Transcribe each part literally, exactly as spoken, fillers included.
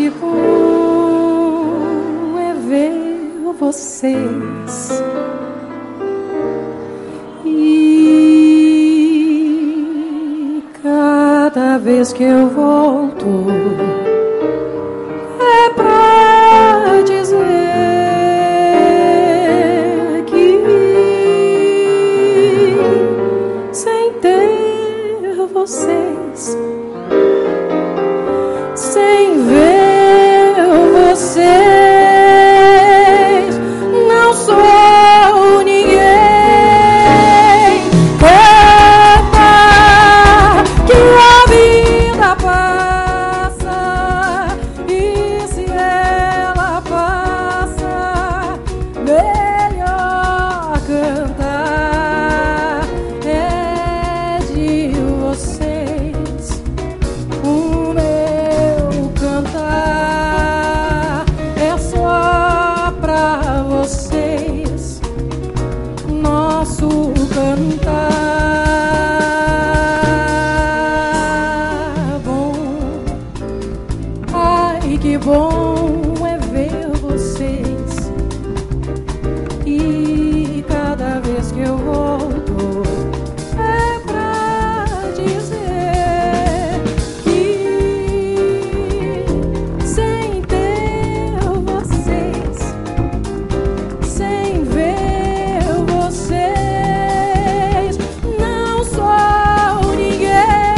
que bom é ver vocês. E cada vez que eu volto é pra dizer que sem ter vocês, sem ver vocês, não sou ninguém. Canta que a vida passa, e se ela passa, melhor cantar é de vocês. O meu cantar é só pra vocês. Nosso cantar bom, ai que bom é ver vocês. E cada vez que eu volto é pra dizer que sem ter vocês, sem ver vocês, não sou ninguém.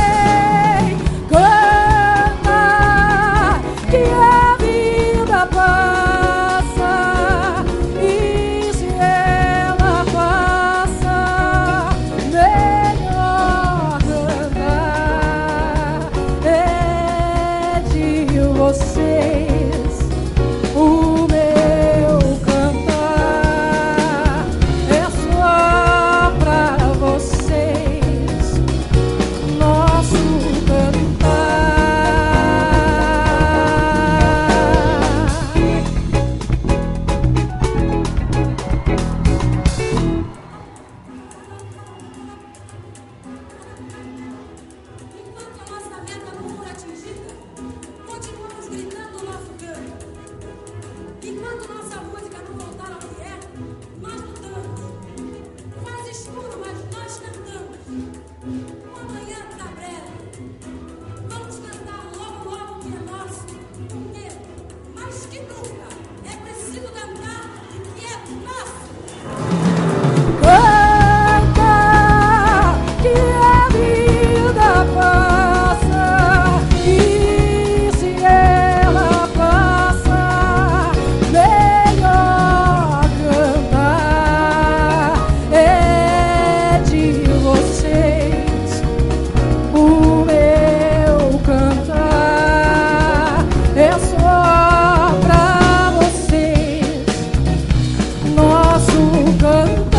Canta que a vida passa, e se ela passa, melhor cantar é de vocês. O meu cantar é só pra vocês. Nosso Enquanto a nossa meta não for atingida, continuamos gritando o nosso canto. Enquanto nossa música não voltar ao que é, nós lutamos. Faz escuro, mas nós cantamos. O amanhã está breve. Vamos cantar logo, logo o que é nosso. Porque, mais que nunca, é preciso cantar o que é nosso. canta que a vida passa, e se ela passa, melhor cantar é de vocês. O meu cantar é só pra vocês. Nosso cantar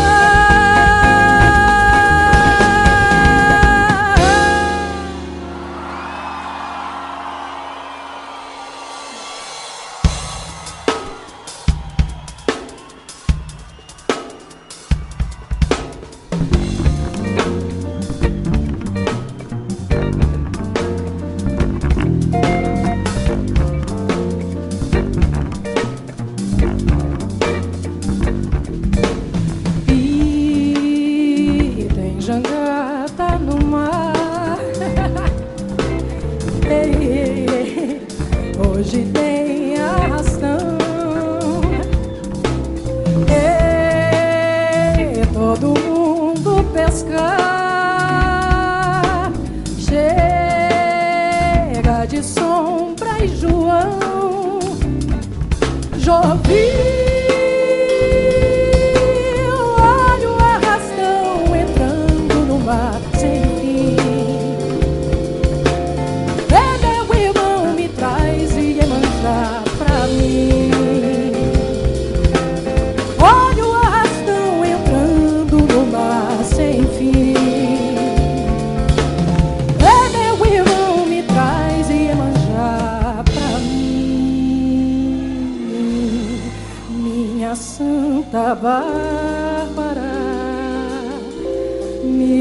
e tem jangada no mar. Ei, ei, ei, hoje tem arrastão. Ei, todo mundo pescar. Chega de Sombra e João. Jovi. Olha o arrastão entrando no mar sem fim. É meu irmão, me traz Iemanjá pra mim. Olha o arrastão entrando no mar sem fim. É meu irmão, me traz Iemanjá pra mim. Minha Santa Bárbara, me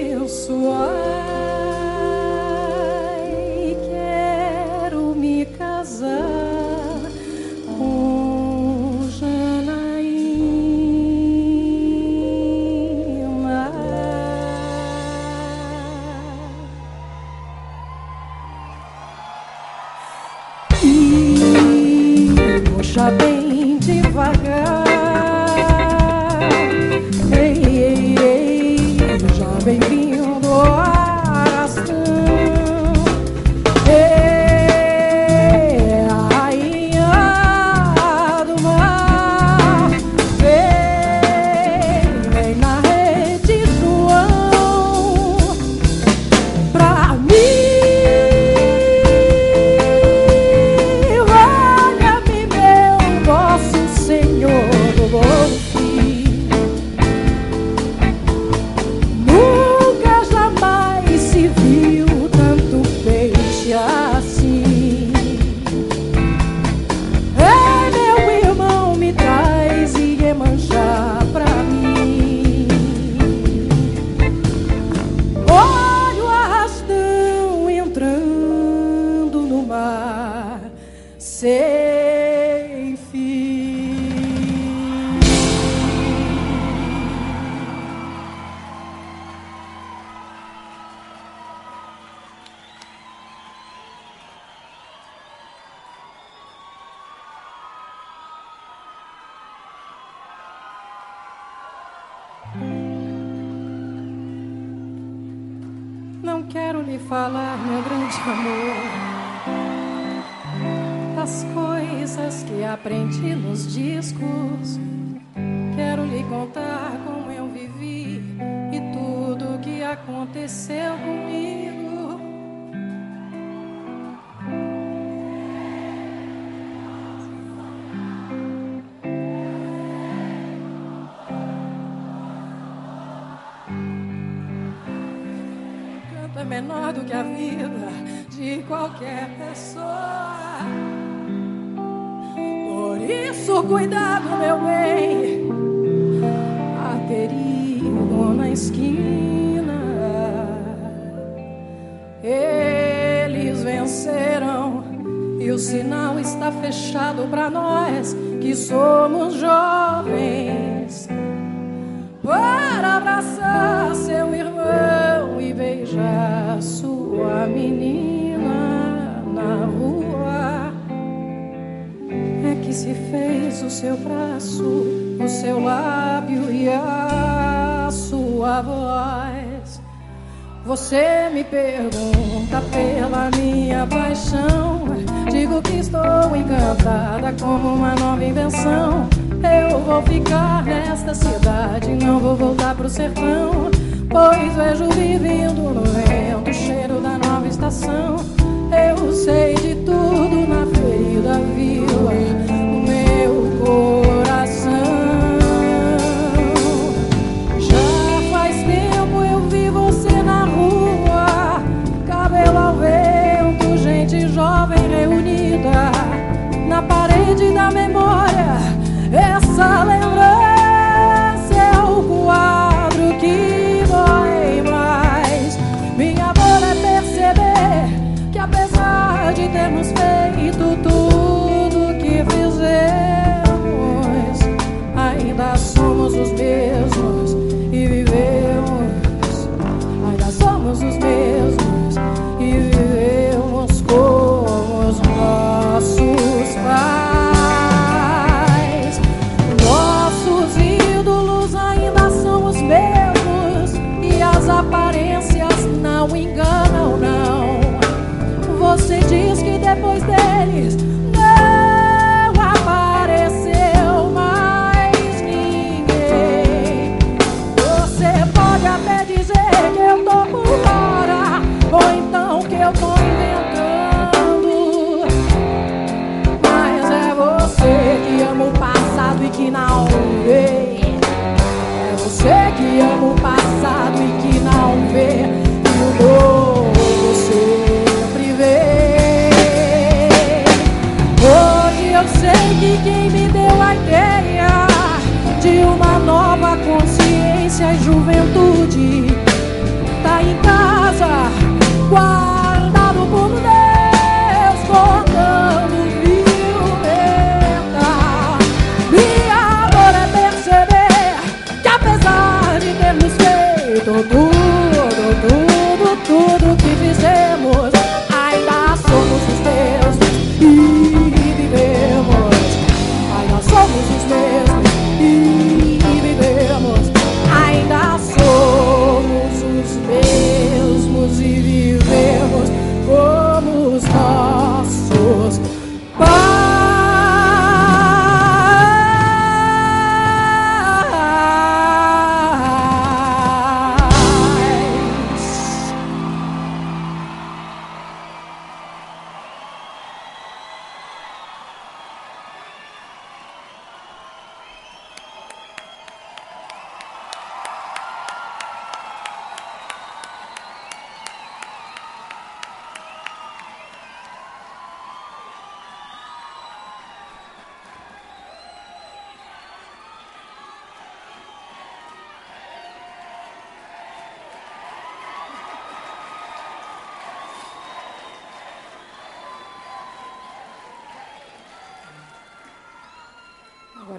abençoai. Quero me casar veja bem devagar. Ei, ei, ei, já bem-vindo ao arrastão. Ei, a rainha do mar, vem, vem na rede, João, pra mim. Olha-me, meu nosso Senhor, nunca jamais se viu tanto peixe assim. É, meu irmão, me traz Iemanjá pra mim. Olha o arrastão entrando no mar sem fim. Não quero lhe falar, meu grande amor, das coisas que aprendi nos discos. Quero lhe contar como eu vivi e tudo que aconteceu comigo. É menor do que a vida de qualquer pessoa. Por isso, cuidado, meu bem, aterido na esquina. Eles venceram e o sinal está fechado pra nós que somos jovens, para abraçar seu irmão e beijar sua menina na rua. É que se fez o seu braço, o seu lábio e a sua voz. Você me pergunta pela minha paixão, digo que estou encantada como uma nova invenção. Eu vou ficar nesta cidade, não vou voltar pro sertão, pois vejo vivendo no vento o cheiro da nova estação. Eu sei de tudo na ferida viva do meu coração. Já faz tempo eu vi você na rua, cabelo ao vento, gente jovem reunida na parede da memória. Essa lembrança é o quadro que dói mais. Minha dor é perceber que apesar de termos feito tudo que fizemos, ainda somos os mesmos e vivemos. Ainda somos os mesmos e vivemos como os nossos pais. As aparências não enganam, não. Você diz que depois deles não apareceu mais ninguém. Você pode até dizer que eu tô por fora,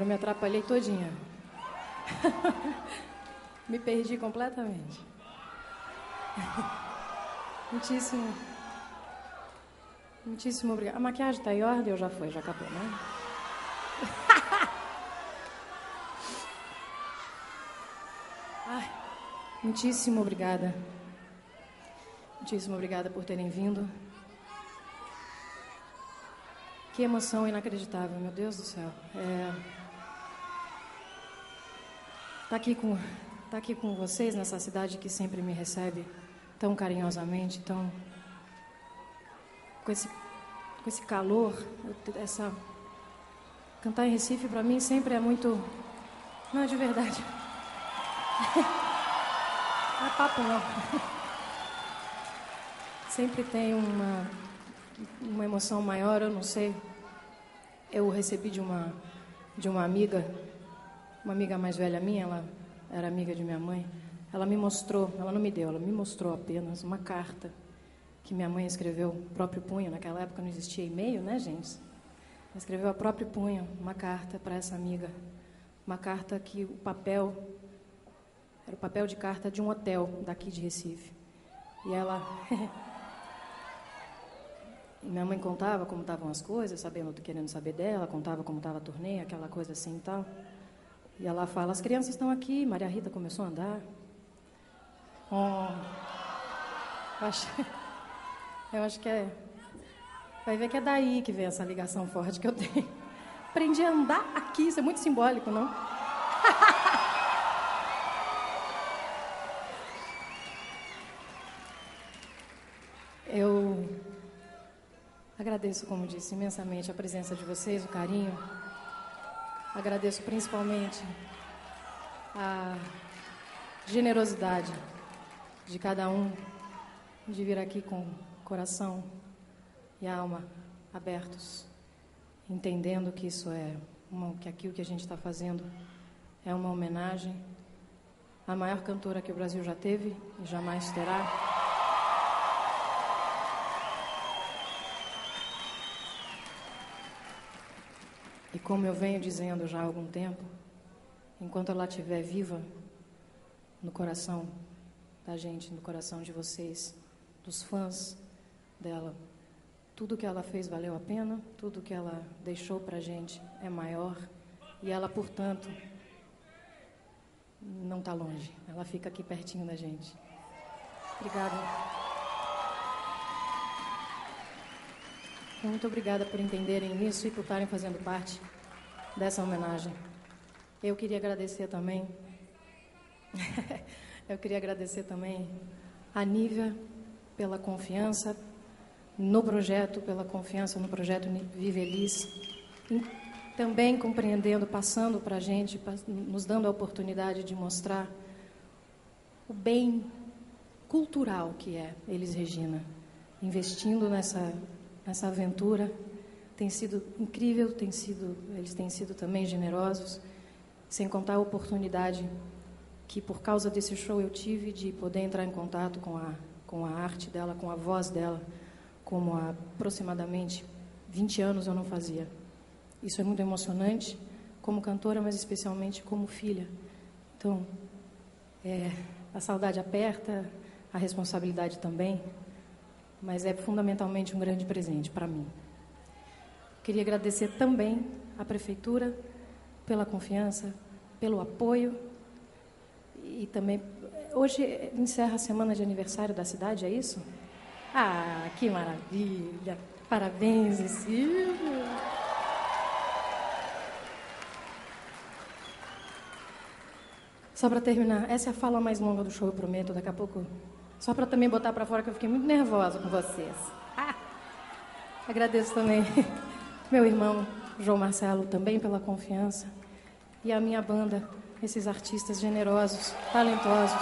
me atrapalhei todinha. Me perdi completamente. Muitíssimo. Muitíssimo obrigada. A maquiagem está em ordem ou já foi? Já acabou, né? Ai, muitíssimo obrigada. Muitíssimo obrigada por terem vindo. Que emoção inacreditável, meu Deus do céu. É... Tá aqui com, tá aqui com vocês nessa cidade que sempre me recebe tão carinhosamente, tão com esse, com esse calor, essa cantar em Recife para mim sempre é muito, não é de verdade. Não é papo não. Sempre tem uma uma emoção maior, eu não sei. Eu recebi de uma de uma amiga, uma amiga mais velha minha, ela era amiga de minha mãe. Ela me mostrou, ela não me deu, ela me mostrou apenas uma carta que minha mãe escreveu próprio punho. Naquela época não existia e-mail, né, gente? Ela escreveu a próprio punho uma carta para essa amiga, uma carta que o papel era o papel de carta de um hotel daqui de Recife. E ela E minha mãe contava como estavam as coisas, sabendo, querendo saber dela, contava como estava a turnê, aquela coisa assim e tal. E ela fala, as crianças estão aqui, Maria Rita começou a andar. Oh, eu, acho, eu acho que é... Vai ver que é daí que vem essa ligação forte que eu tenho. Aprendi a andar aqui, isso é muito simbólico, não? Eu... agradeço, como disse, imensamente a presença de vocês, o carinho. Agradeço principalmente a generosidade de cada um de vir aqui com coração e alma abertos, entendendo que isso é uma, que aquilo que a gente está fazendo é uma homenagem à maior cantora que o Brasil já teve e jamais terá. E como eu venho dizendo já há algum tempo, enquanto ela estiver viva no coração da gente, no coração de vocês, dos fãs dela, tudo que ela fez valeu a pena, tudo que ela deixou pra gente é maior, e ela, portanto, não está longe, ela fica aqui pertinho da gente. Obrigada. Muito obrigada por entenderem isso e por estarem fazendo parte dessa homenagem. Eu queria agradecer também, eu queria agradecer também a Nívia pela confiança no projeto, pela confiança no projeto Vive Elis, e também compreendendo, passando para a gente, nos dando a oportunidade de mostrar o bem cultural que é Elis Regina, investindo nessa Essa aventura. Tem sido incrível, tem sido, eles têm sido também generosos, sem contar a oportunidade que, por causa desse show, eu tive de poder entrar em contato com a, com a arte dela, com a voz dela, como há aproximadamente vinte anos eu não fazia. Isso é muito emocionante, como cantora, mas especialmente como filha. Então, é, a saudade aperta, a responsabilidade também, mas é fundamentalmente um grande presente para mim. Queria agradecer também à Prefeitura pela confiança, pelo apoio, e também... Hoje encerra a semana de aniversário da cidade, é isso? Ah, que maravilha! Parabéns, Silvio! Só para terminar, essa é a fala mais longa do show, eu prometo, daqui a pouco... Só para também botar para fora que eu fiquei muito nervosa com vocês. Ah! Agradeço também meu irmão João Marcelo, também pela confiança. E a minha banda, esses artistas generosos, talentosos.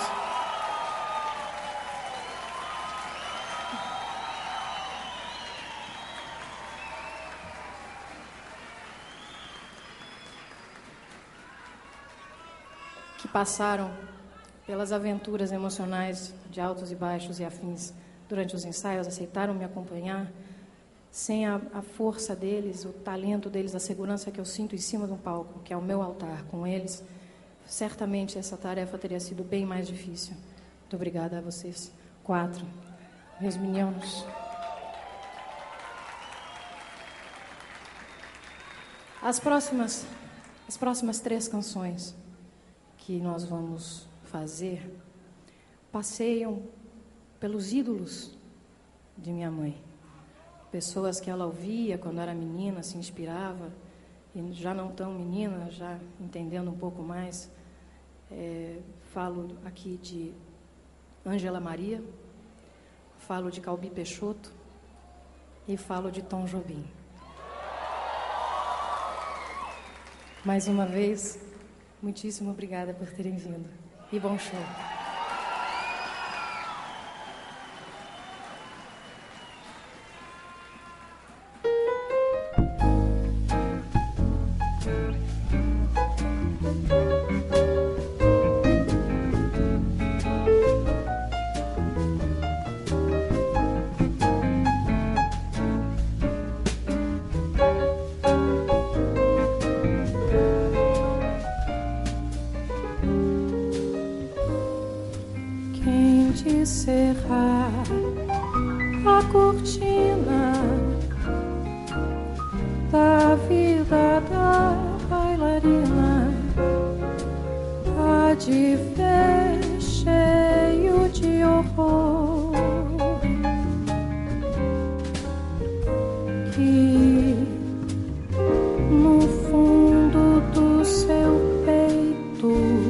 Que passaram pelas aventuras emocionais de altos e baixos e afins durante os ensaios, aceitaram me acompanhar, sem a, a força deles, o talento deles, a segurança que eu sinto em cima de um palco, que é o meu altar com eles, certamente essa tarefa teria sido bem mais difícil. Muito obrigada a vocês quatro, meus meninos. As próximas, as próximas três canções que nós vamos fazer passeiam pelos ídolos de minha mãe. Pessoas que ela ouvia quando era menina, se inspirava, e já não tão menina, já entendendo um pouco mais. É, falo aqui de Ângela Maria, falo de Calbi Peixoto e falo de Tom Jobim. Mais uma vez, muitíssimo obrigada por terem vindo. E bom show. Cerrar a cortina da vida da bailarina, há de ver cheio de horror, que no fundo do seu peito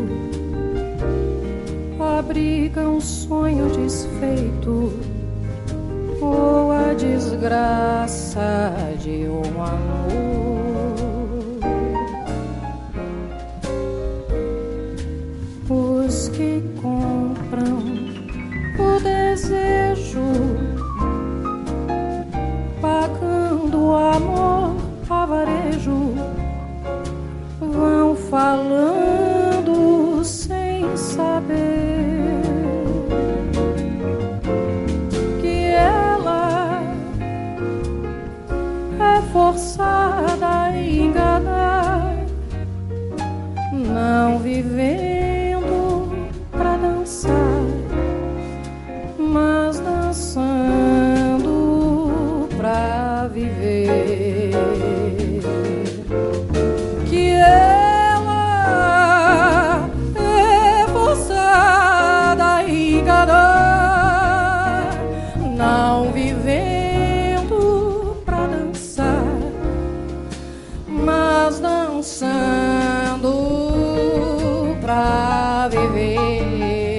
abriga um sonho desfeito ou a desgraça de um amor. Os que compram o desejo, pagando o amor a varejo, vão falando sem saber forçada a enganar, não vivendo pra dançar, mas dançando pra viver. Que ela é forçada a enganar, não vivendo dançando pra viver.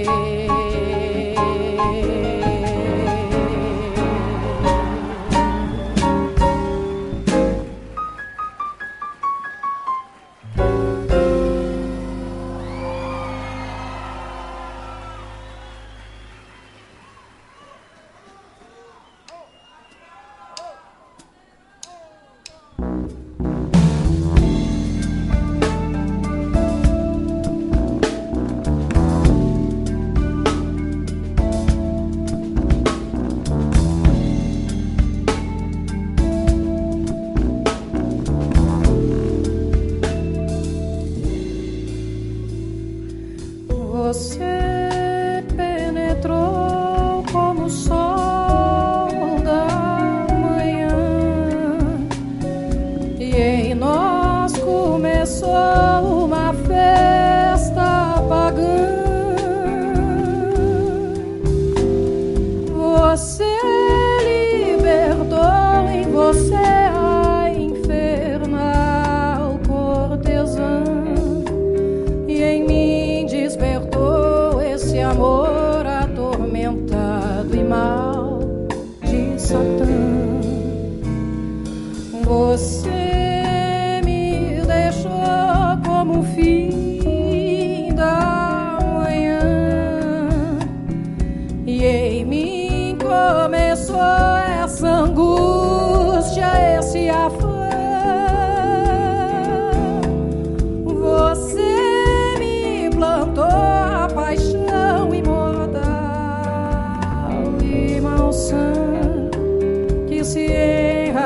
Você penetrou como o sol da manhã e em nós começou uma festa pagã. Você libertou em você a infernal cortesã e em mim despertou esse amor atormentado e mal de Satã. Você me deixou como o fim da manhã e em mim começou essa angústia, esse afã. Você me plantou a paixão imortal e malsã que se enra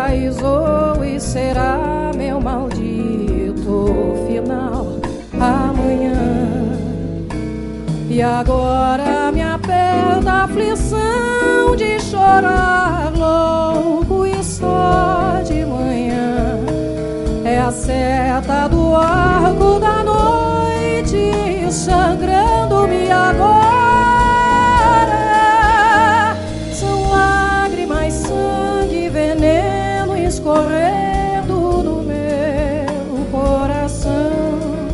será meu maldito final amanhã. E agora me aperta a aflição de chorar louco e só de manhã. É a seta do arco da noite sangrando-me agora. São lágrimas, sangue, veneno escorrendo no meu coração,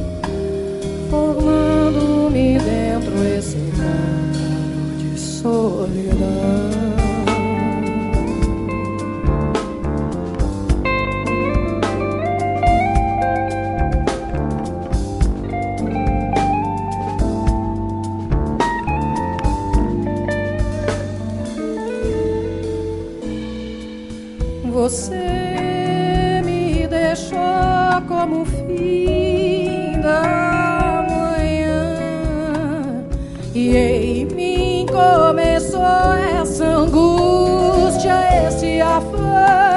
formando-me dentro esse mundo de solidão. Você me deixou como o fim da manhã, e em mim começou essa angústia, esse afã.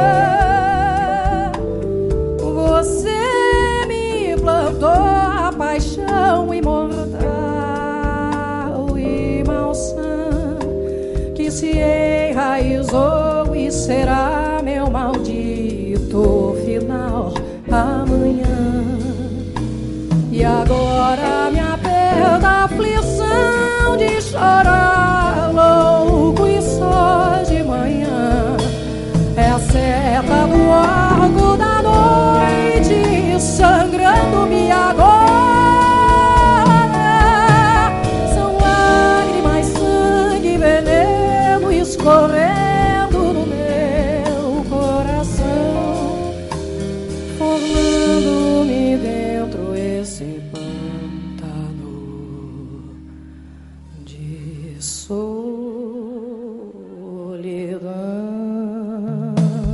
Você me plantou a paixão imortal e malsã que se enraizou e será meu maldito final amanhã. E agora me aperta a aflição de chorar louco e só de manhã. É a seta do arco da noite sangrando-me agora. São lágrimas, sangue, veneno escorrendo dentro esse pântano de solidão.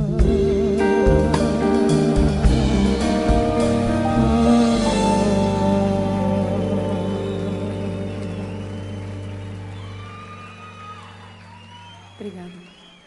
Obrigada.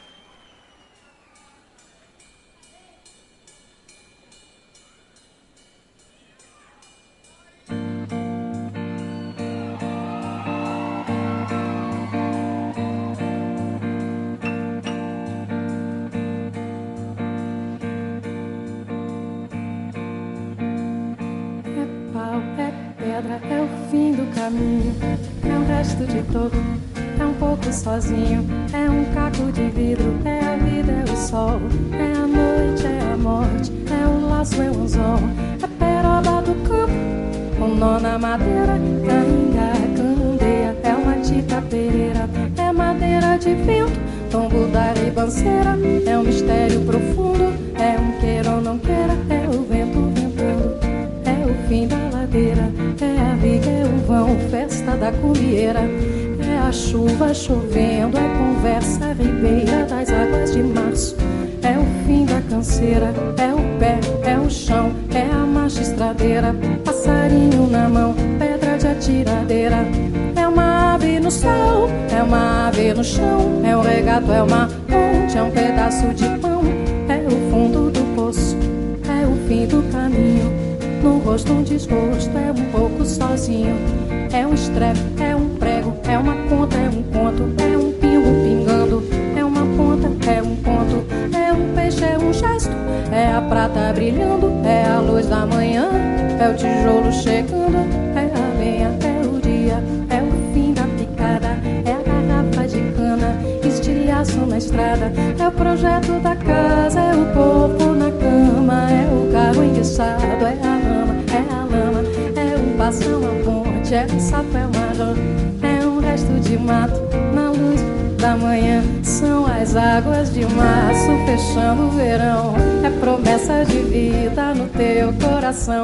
É o fim do caminho, é o resto de todo, é um pouco sozinho, é um caco de vidro, é a vida, é o sol, é a noite, é a morte, é o laço, é o anzol, é peroba do campo, um nó na madeira, cainga, candeia, é uma tica pereira, é madeira de vento, tombo da ribanceira, é um mistério profundo, é um queira ou não queira, é o vento ventando, é o fim da ladeira, é a viga, é o vão, festa da cumieira, é a chuva chovendo, é conversa ribeira das águas de março, é o fim da canseira, é o pé, é o chão, é a marcha estradeira, passarinho na mão, pedra de atiradeira, é uma ave no céu, é uma ave no chão, é um regato, é uma ponte, é um pedaço de pão, é o fundo do poço, é o fim do caminho. No rosto um desgosto, é um pouco sozinho, é um estrepe, é um prego, é uma conta, é um conto, é um pingo pingando, é uma ponta, é um ponto, é um peixe, é um gesto, é a prata brilhando, é a luz da manhã, é o tijolo chegando, é a lenha, é o dia, é o fim da picada, é a garrafa de cana, estilhaço na estrada, é o projeto da casa, é o corpo na cama, é o carro enguiçado, é a é a lama, é um passão, a ponte, é um sapo, é uma jô, é um resto de mato na luz da manhã. São as águas de março fechando o verão, é promessa de vida no teu coração.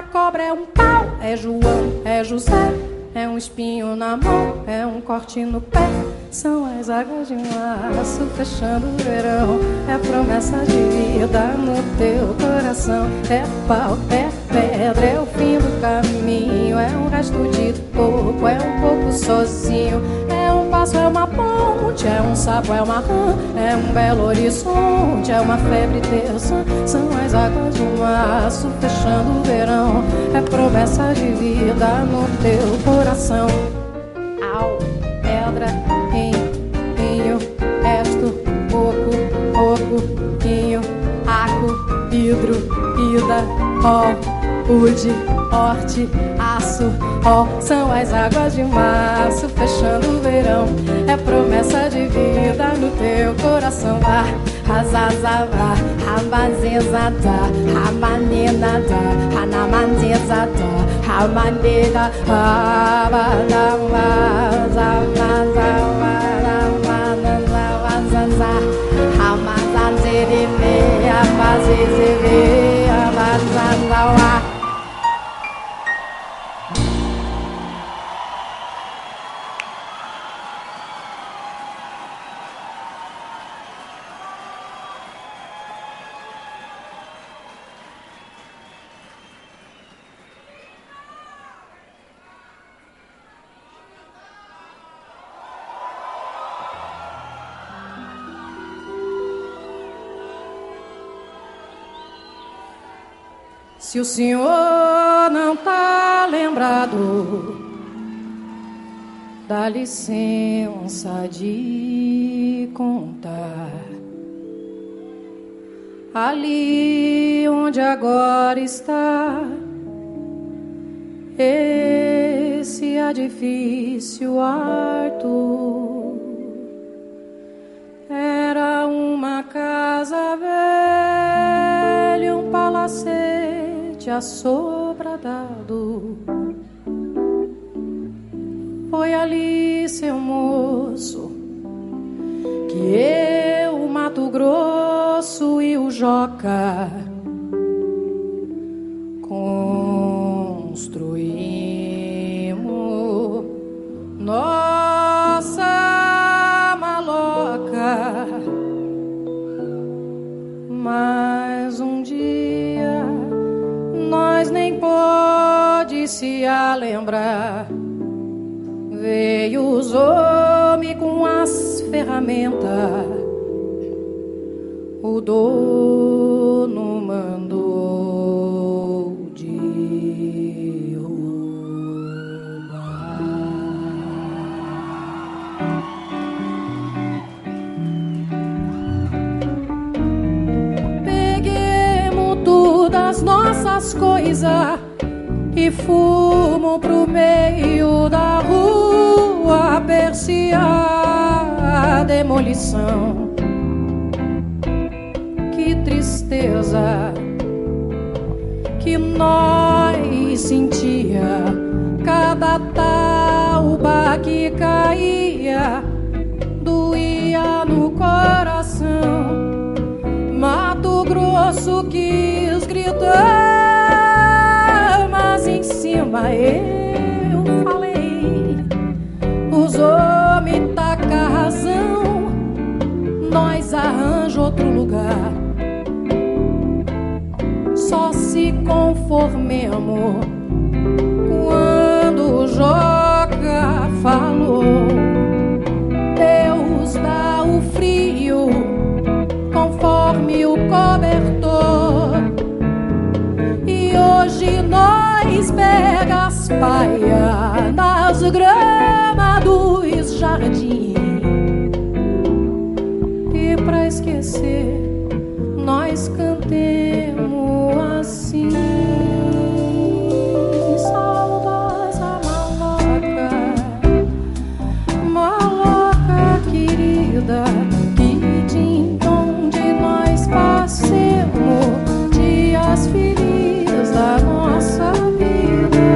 cobra é um pau, é João, é José, é um espinho na mão, é um corte no pé. São as águas de março fechando o verão. É promessa de vida no teu coração. É pau, é pedra, é o fim do caminho. É um resto de corpo, é um pouco sozinho. É um passo, é uma ponte, é um sapo, é uma rã. É um belo horizonte, é uma febre terça. São as águas de março fechando o verão. É promessa de vida no teu coração. Au, pedra, pinho, resto, pouco, pouco, quinho, aco, vidro, ida, ó, ude, horte, aço, ó. São as águas de março fechando o verão. É promessa de vida no teu coração. Ah, razazava, rabazezada, rabanenada, ranamanezada, rabaneda, rabadava, zavazava, ramanazavazaza, ramazazereve, abazezeve, abazazawa. Se o senhor não tá lembrado, dá licença de contar. Ali onde agora está esse edifício alto, era uma casa velha, um palacete assobradado. Foi ali, seu moço, que eu, o Mato Grosso e o Joca construímos nossa maloca. Mas um dia nós nem pode se a lembrar. Veio os homens com as ferramentas, o dono mandou derrubar. Peguemos todas as nossas coisas e fomos pro meio da rua apreciar a demolição. Que tristeza que nós sentia cada tauba que caía, doía no coração. Mato Grosso quis gritar, mas em cima eu falei: os homens tacam razão, nós arranja outro lugar. Só se conformemos quando o Joca falou: Deus dá o frio conforme o cobertor. E hoje nós pega as paias nas gramas dos jardins. E pra esquecer nós cantemos assim: saudosa maloca, maloca querida, que de onde nós passemos dias felizes da nossa vida.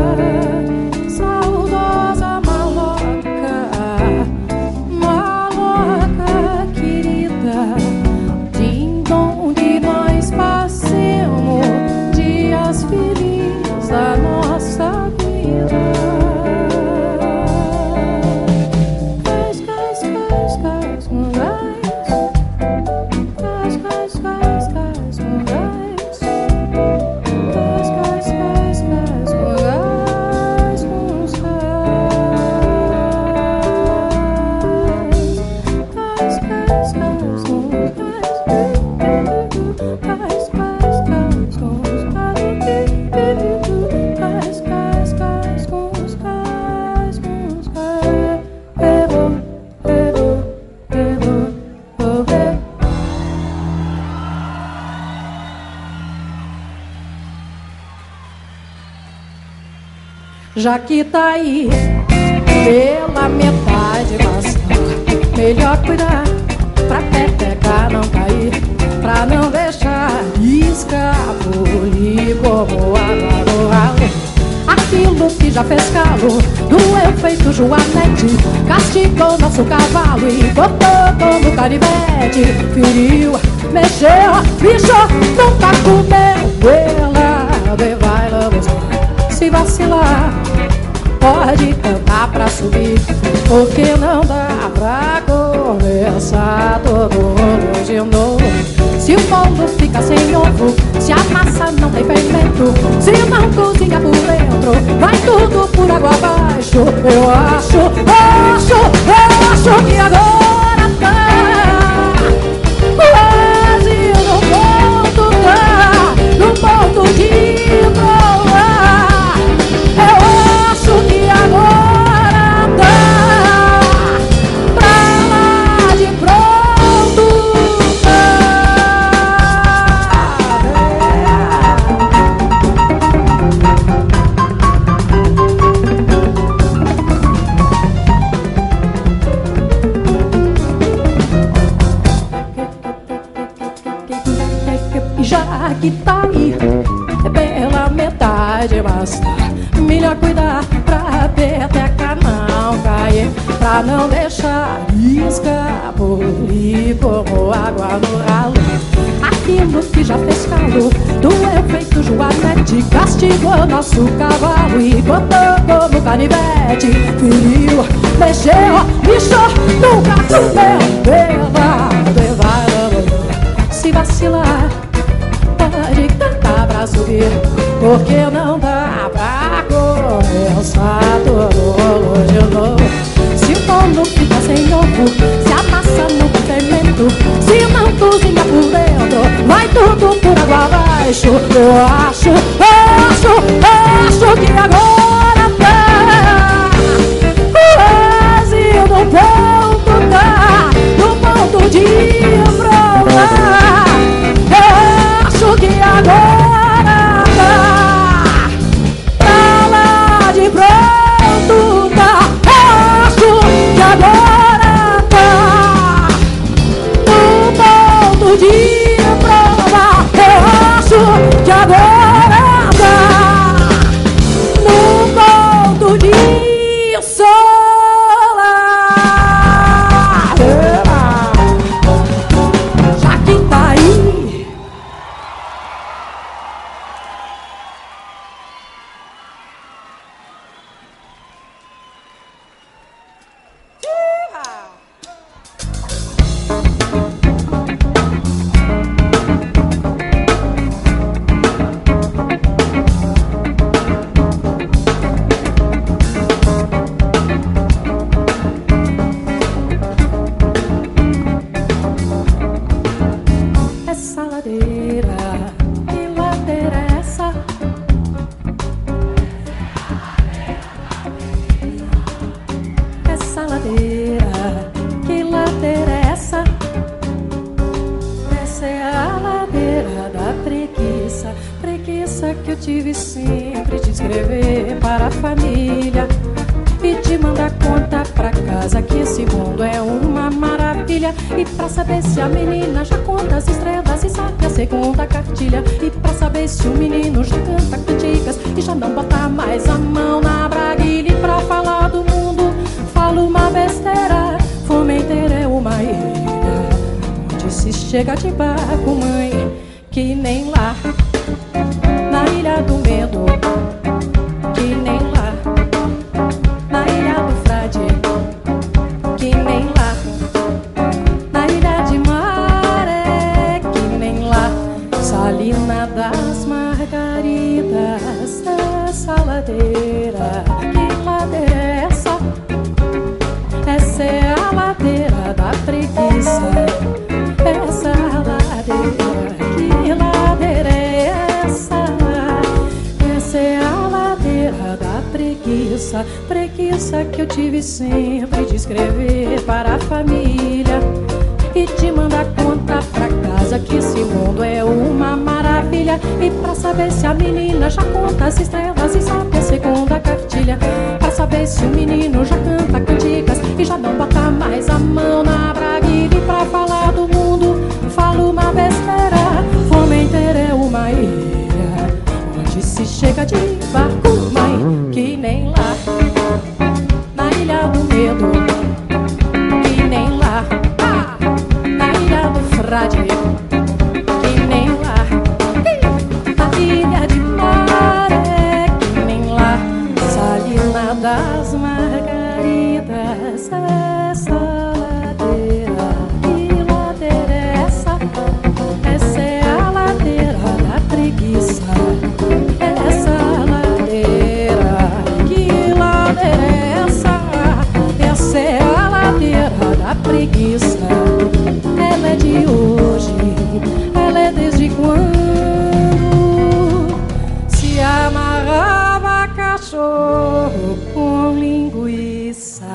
Saudosa maloca, maloca querida, de onde nós passemos já que tá aí pela metade basta. Melhor cuidar pra peteca não cair, pra não deixar escapulir como água no ralo. Aquilo que já fez calo, doeu feito joanete, castigou nosso cavalo e botou como canivete. Feriu, mexeu, bichou, nunca comeu. Ela vai lá, se vacilar, pode cantar pra subir, porque não dá pra começar todo mundo de novo. Se o bolo fica sem ovo, se a massa não tem fermento, se não cozinha por dentro, vai tudo por água abaixo. Eu acho, acho, acho que agora tá quase no ponto, tá no ponto de provar. Eu acho que agora tá pra lá de pronto. Já que tá aí pela metade basta. Melhor cuidar pra peteca não cair, pra não deixar escapulir como água no ralo. Aquilo que já fez calo, doeu feito joanete, castigou nosso cavalo e botou como canivete. Feriu, mexeu, bichou, nunca comeu. Ela vai, se vacilar, pode cantar pra subir, porque não dá pra começar todo rolo de novo. Se o bolo fica sem ovo, se a massa não tem fermento, se não cozinha por dentro, vai tudo por água abaixo. Eu acho, acho, acho que agora tá quase no ponto, tá no ponto de provar. Eu acho que agora tá pra lá de pronto, tá. Eu acho que agora tá no ponto de prova. Eu acho que agora tá no ponto de solar. Já que tá aí essa ladeira, que ladeira é essa? Essa ladeira, que ladeira é essa? Essa é a ladeira da preguiça, preguiça que eu tive sempre de escrever para a família e de mandar conta pra casa, que esse mundo é uma maravilha. E pra saber se a menina já conta as estrelas e sabe a segunda cartilha, e pra saber se o menino já canta cantigas e já não bota mais a mão na braguilha. E pra falar do mundo, falo uma besteira, Fomenteira é uma ilha onde se chega de barco, mãe, que nem lá na Ilha do Medo, que nem lá na Ilha do Frade, que nem lá na Ilha de Maré, que nem lá Salina das Margaridas. Essa ladeira, que ladeira é essa? Essa é a ladeira da preguiça. Essa ladeira, que ladeira é essa? Essa é a ladeira da preguiça, preguiça que eu tive sempre de escrever para a família e de mandar conta pra casa, que esse mundo é uma maravilha. E pra saber se a menina já conta as estrelas e sabe a segunda cartilha, saber se o menino já canta cantigas e já não bota mais a mão na braguilha. E pra falar do mundo, falo uma besteira. Formenteira é uma ilha onde se chega de barco, mãe, que nem lá na Ilha do Medo, que nem lá ah, na Ilha do Frade, que nem lá na Ilha de Maré, que nem lá Salina das Margaridas. Essa ladeira, que ladeira é essa? Essa é a ladeira da preguiça. Essa ladeira, que ladeira é essa? Essa é a ladeira da preguiça. Ela é de hoje, ela é desde quando se amarrava cachorro com linguiça.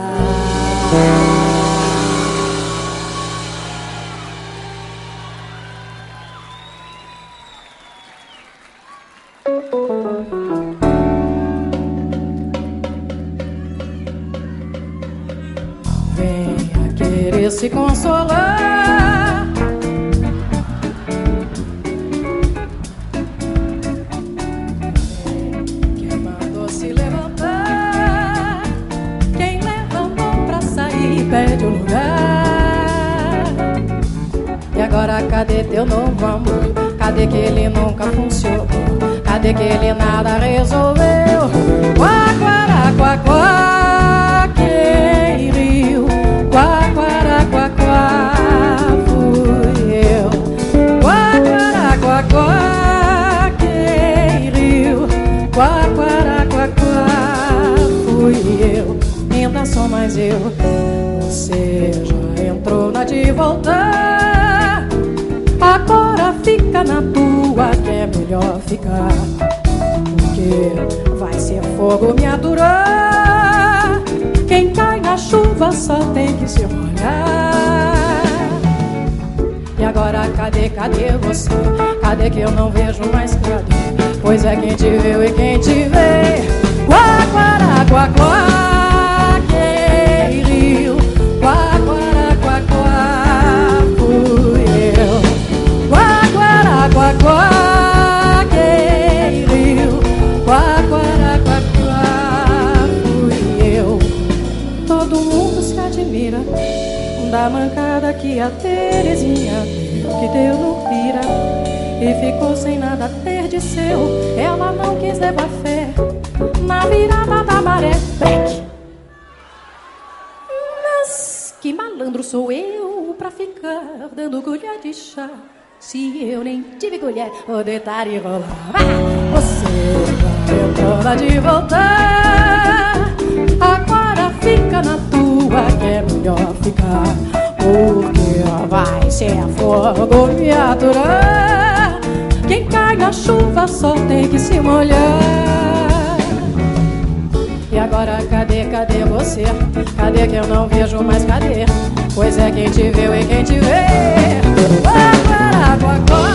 Venha querer se consolar, quem mandou se levantar, quem levantou pra sair pede o lugar. E agora cadê teu novo amor? Cadê que ele nunca funcionou? Cadê que ele nada resolveu? Quá, quá, quá, quá, quem riu? Quá, quá, quá, quá, fui eu. Quá, quá, quá, quá, quem riu? Quá, quá, quá, quá, fui eu. Ainda sou mais eu. Você já entrou na de voltar. Agora fica na tua, que é melhor ficar, porque vai ser fogo me aturar. Quem cai na chuva só tem que se molhar. E agora cadê, cadê você? Cadê que eu não vejo mais? Cadê? Pois é quem te viu e quem te vê. Quá, quá, quá, quá, quem riu? Quá, quá, quá, quá, fui eu. Quá, quá, quá, quá, quem riu? Quá, quá, quá, quá, fui eu. Todo mundo se admira da mancada que a Terezinha deu, que deu no pira e ficou sem nada ter de seu. Ela não quis levar fé na virada da maré. Break. Mas que malandro sou eu pra ficar dando colher de chá, se eu nem tive colher, vou deitar e rolar. Ah, você vai entrando de voltar. Agora fica na tua, que é melhor ficar, porque vai ser fogo me aturar. Quem cai na chuva só tem que se molhar. E agora cadê, cadê você? Cadê que eu não vejo mais, cadê? Pois é quem te viu e quem te vê. Quá, quá, quá, quá.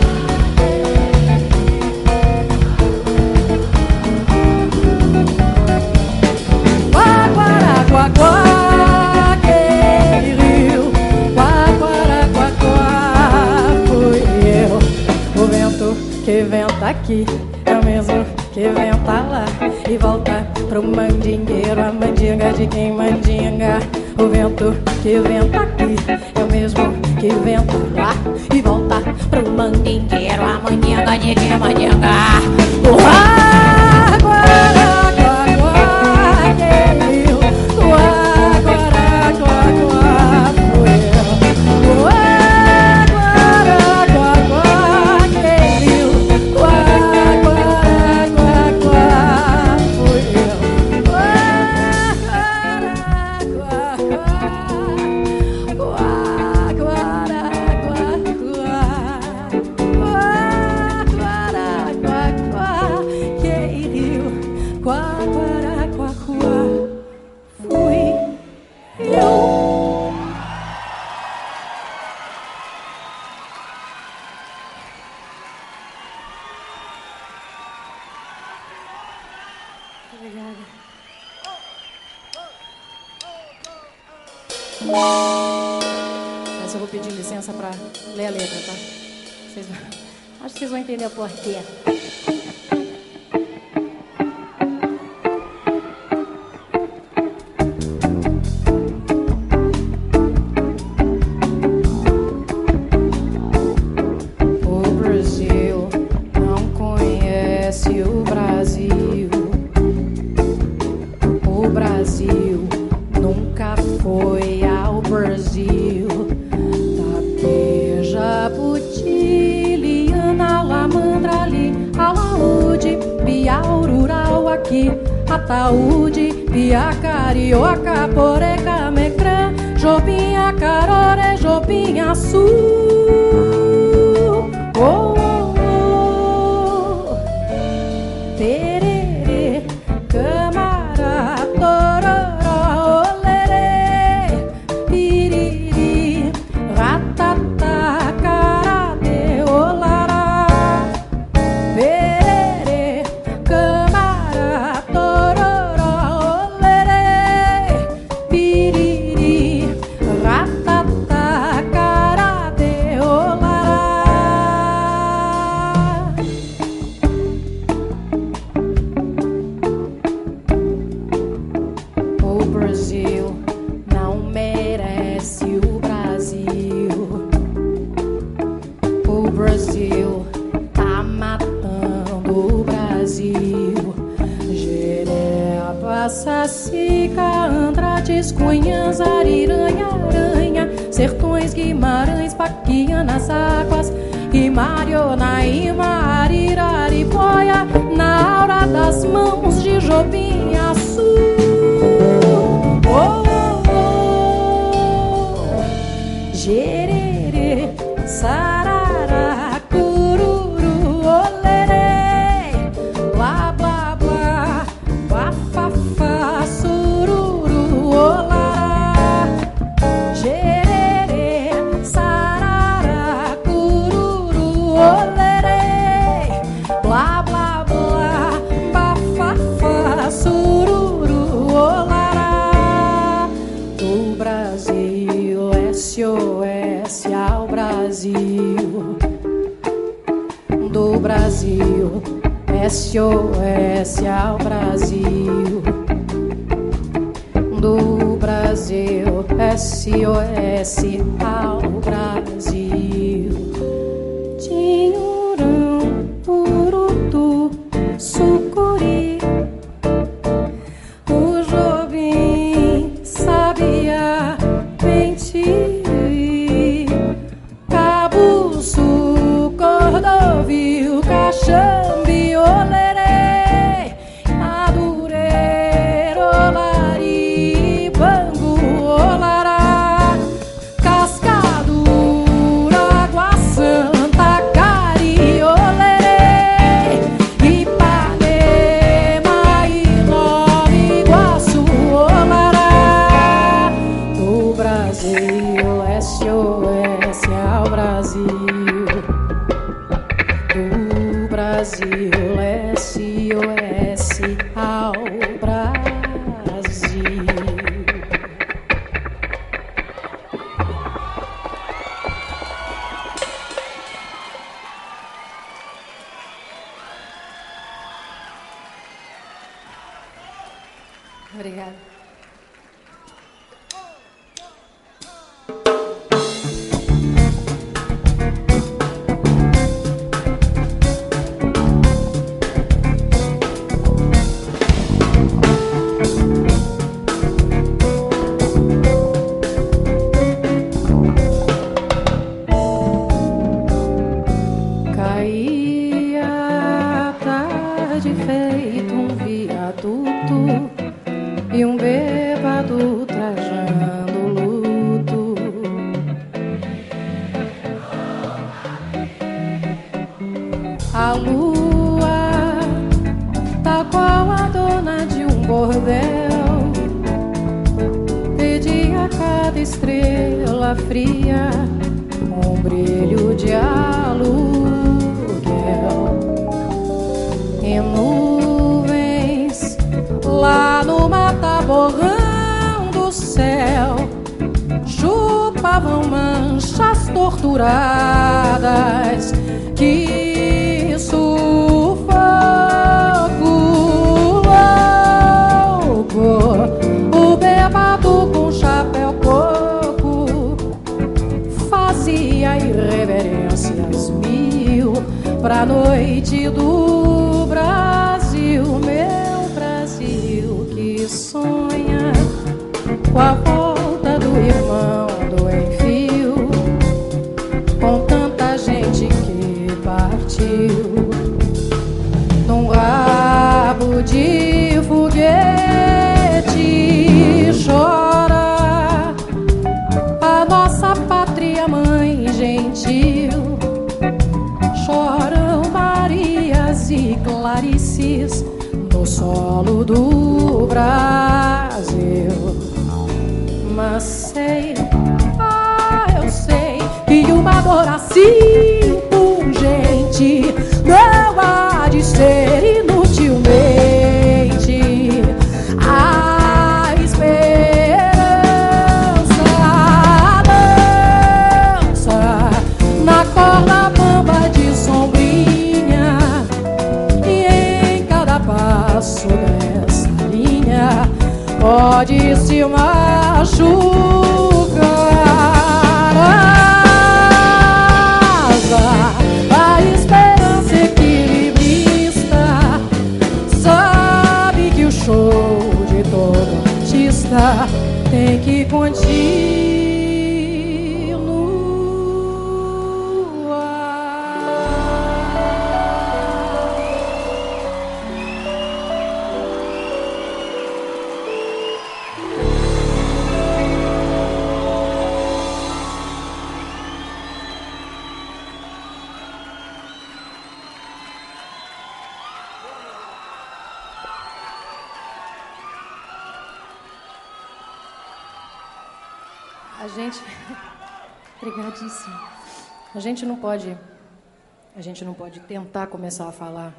Quá, quá, quá, quá, quem riu? Quá, quá, quá, quá, fui eu. O vento que venta aqui é o mesmo que venta lá e volta pro mandingueiro, a mandinga de quem mandinga. O vento que venta aqui é o mesmo que venta lá e volta pro mandingueiro, a mandinga de quem mandinga. Uá, guará, guá, guá, quem riu? Uá, guará, guá, guá, fui eu. Uá, guará, guá, guá, quem riu? Uá, guará, guá, guá, fui eu. Uá, guará, guá, guá, guá, guará, guá, guá, guá, guará, guá, guá, quem riu? Guá, guará, guá, guá, fui eu. Obrigada. Mas eu vou pedir licença para ler a letra, tá? Vocês... Acho que vocês vão entender o porquê. Ataúde, pia, carioca, poreca, mecrã, jobinha, caroré, jobinha, sul. Oh, oh, oh. Tererê, camará, tororó, olerê, piriri, ratatá, caradê, olará. Tererê, camará, tororó, olerê, piriri, ratatá, caradê, olará. O Brasil não merece o Brasil. O Brasil tá matando o Brasil. Jereba, Sacica, Andrades, Cunhãs, Ariranha, Aranha, Sertões, Guimarães, Paquianas, Águas, Imarionaíma, Ariraripóia, na aura das mãos de Jobinha, sul. Oh, oh, oh. Jererê, sarará, cururu, olerê, blá, blá, blá, bafafá, sururu, olará. Jererê, sarará, cururu, olerê, blá, blá, blá, bafafá, sururu, olará. Do Brasil, S O S ao Brasil. Do Brasil, S O S ao Brasil. Do Brasil, S O S ao Brasil. Tinhurão, turutu, sucuri, o Jobim, sabiá, mentiri, cabuçu, cordovil, caxambi, olerê, madureiro, olari, bangu, olará, cascadura, água santa, cari, olerê, Ipanema, Ilove, Iguaçu, olará. Do Brasil, S O S ao Brasil. Do Brasil, S O S ao Brasil. Obrigada. Caía a tarde feito um viaduto e um bêbado trajando luto. A lua, tal qual a dona de um bordel, pedia a cada estrela fria um brilho de aluguel. E nuvens lá no mataborrão do céu suavam manchas torturadas que sufoco louco. O bêbado com chapéu coco fazia irreverências mil pra noite do Brasil, meu Brasil que sonha com a volta do irmão do Enfio, com tanta gente que partiu num rabo de foguete. Chora a nossa pátria mãe gentil, choram Marias e Clarices no solo do Brasil. Mas sei, ah, eu sei que uma dor assim pungente não há de ser inutilmente a esperança dança na corda bamba de sombrinha, e em cada passo dessa linha pode se machucar. Asa, a esperança equilibrista sabe que o show de todo artista tem que A gente... Obrigadíssimo. A gente não pode... A gente não pode tentar começar a falar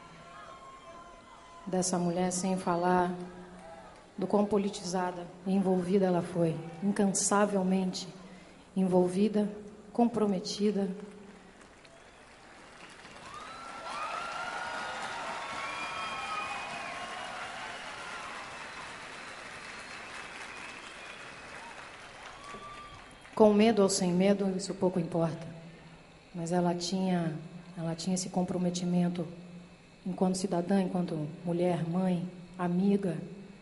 dessa mulher sem falar do quão politizada e envolvida ela foi. Incansavelmente envolvida, comprometida. Com medo ou sem medo, isso pouco importa. Mas ela tinha, ela tinha esse comprometimento enquanto cidadã, enquanto mulher, mãe, amiga.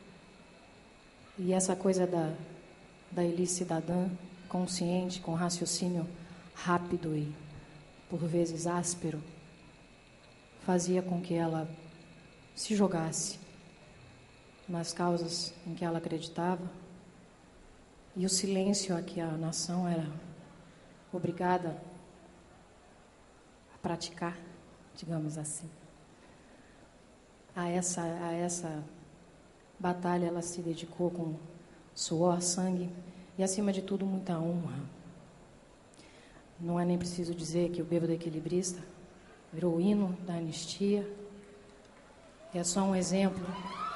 E essa coisa da, da Elis cidadã, consciente, com raciocínio rápido e, por vezes, áspero, fazia com que ela se jogasse nas causas em que ela acreditava. E o silêncio a que a nação era obrigada a praticar, digamos assim. A essa, a essa batalha ela se dedicou com suor, sangue e, acima de tudo, muita honra. Não é nem preciso dizer que o Bêbado Equilibrista virou o hino da anistia. E é só um exemplo.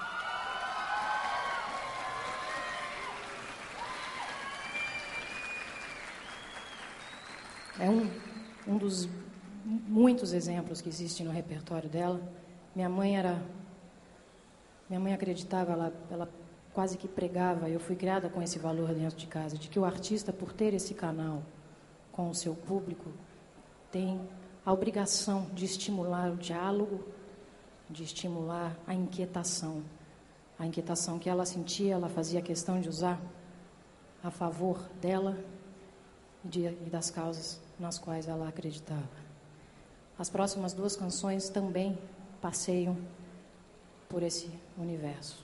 É um, um dos muitos exemplos que existem no repertório dela. Minha mãe era... Minha mãe acreditava, ela, ela quase que pregava, eu fui criada com esse valor dentro de casa, de que o artista, por ter esse canal com o seu público, tem a obrigação de estimular o diálogo, de estimular a inquietação. A inquietação que ela sentia, ela fazia questão de usar a favor dela de, e das causas nas quais ela acreditava. As próximas duas canções também passeiam por esse universo.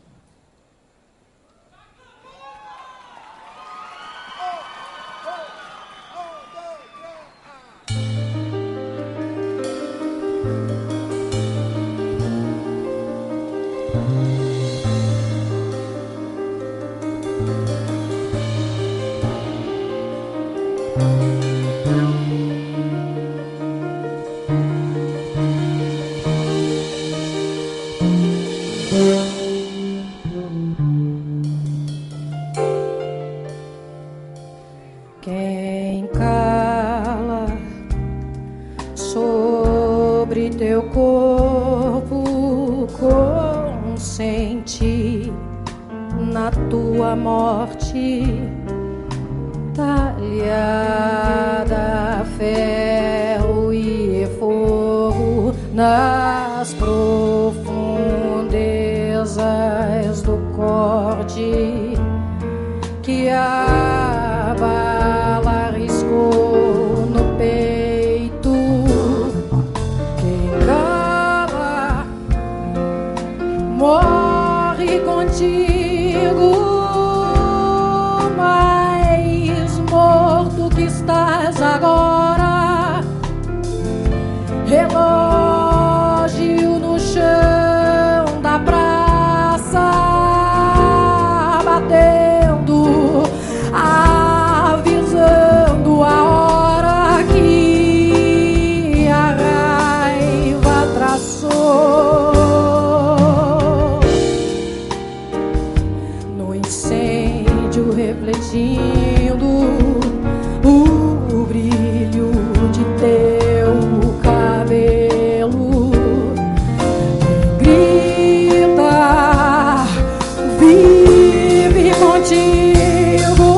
Quem senti na tua morte, talhada ferro e fogo nas profundezas do corte que a bala riscou no peito. Quem cala morre contigo, mais morto que estás agora. Relógio no chão da praça, batendo, avisando a hora que a raiva traçou. No incêndio refletindo o brilho de teu cabelo, grita, vive contigo.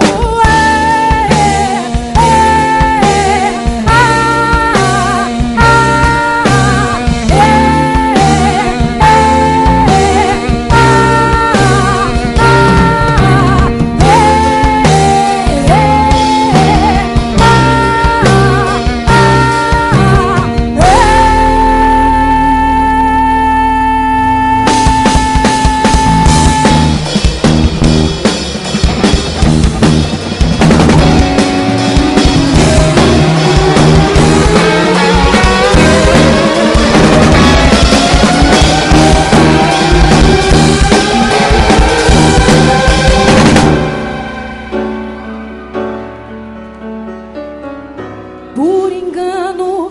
Por engano,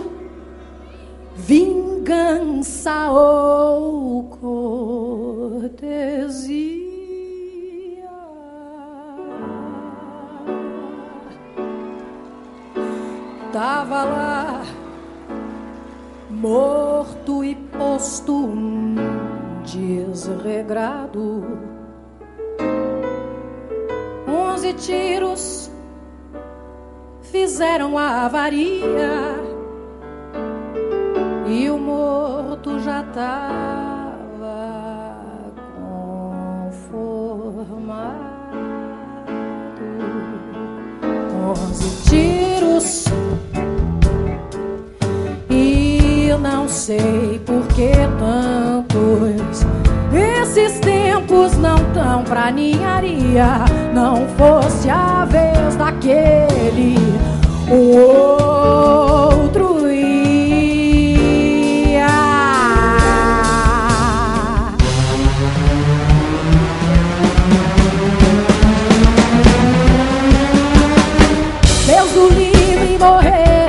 vingança ou cortesia, tava lá morto e posto um desregrado. Onze tiros fizeram a avaria e o morto já estava conformado. Onze tiros e não sei por que tantos. Esses tempos não tão pra ninharia. Não fosse a vez daquele, o outro ia. Deus do livre morrer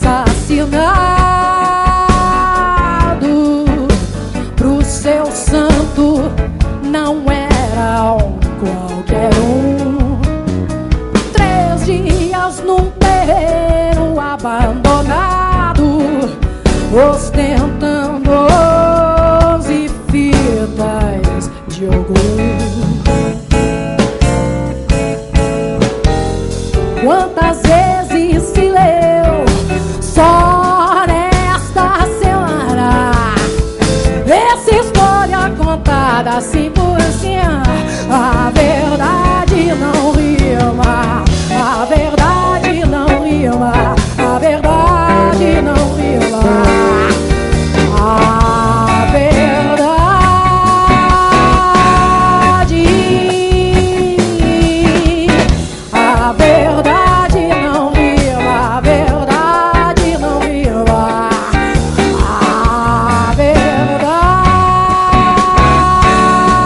assassinado. Pro seu santo não era um qualquer um. Três dias num terreiro abandonado, ostentando onze fitas de Ogum. Quantas vezes se leu só nesta semana essa história contada assim por cima? A verdade não rima, a verdade não rima, a verdade não rima. A verdade, a verdade não rima, a verdade não rima. A verdade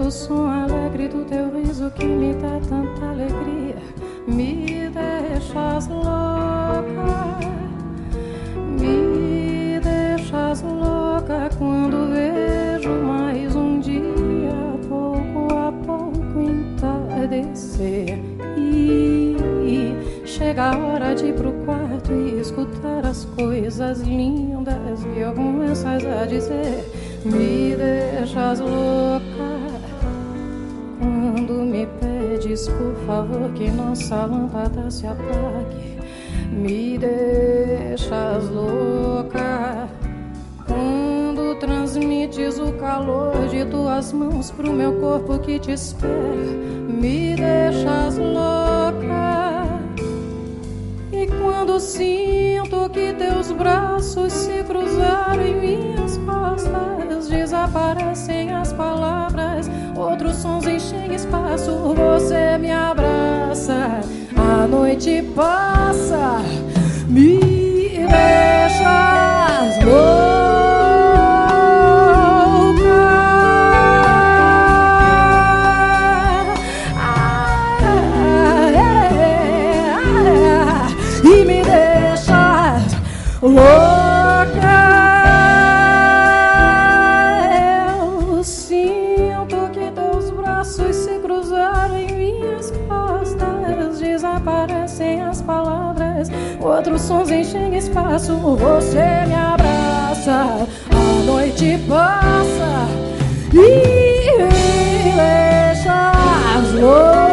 o som alegre do teu riso que me dá tanta alegria. Me deixas louca, me deixas louca quando vejo mais um dia, pouco a pouco entardecer. E chega a hora de ir pro quarto e escutar as coisas lindas que eu começas a dizer. Me deixas louca quando me pedes, por favor, que nossa lâmpada se apague. Me deixas louca quando transmites o calor de tuas mãos pro meu corpo que te espera. Me deixas louca e quando sinto que teus braços se cruzaram em minhas costas, desaparecem as palavras, outros sons enchem espaço. Você me abraça, a noite passa, me deixas louca. E me deixas louca. Eu sinto que teus braços se cruzaram em minhas costas, desaparecem as palavras, outros sons enchem espaço. Você me abraça, a noite passa e me deixas louca.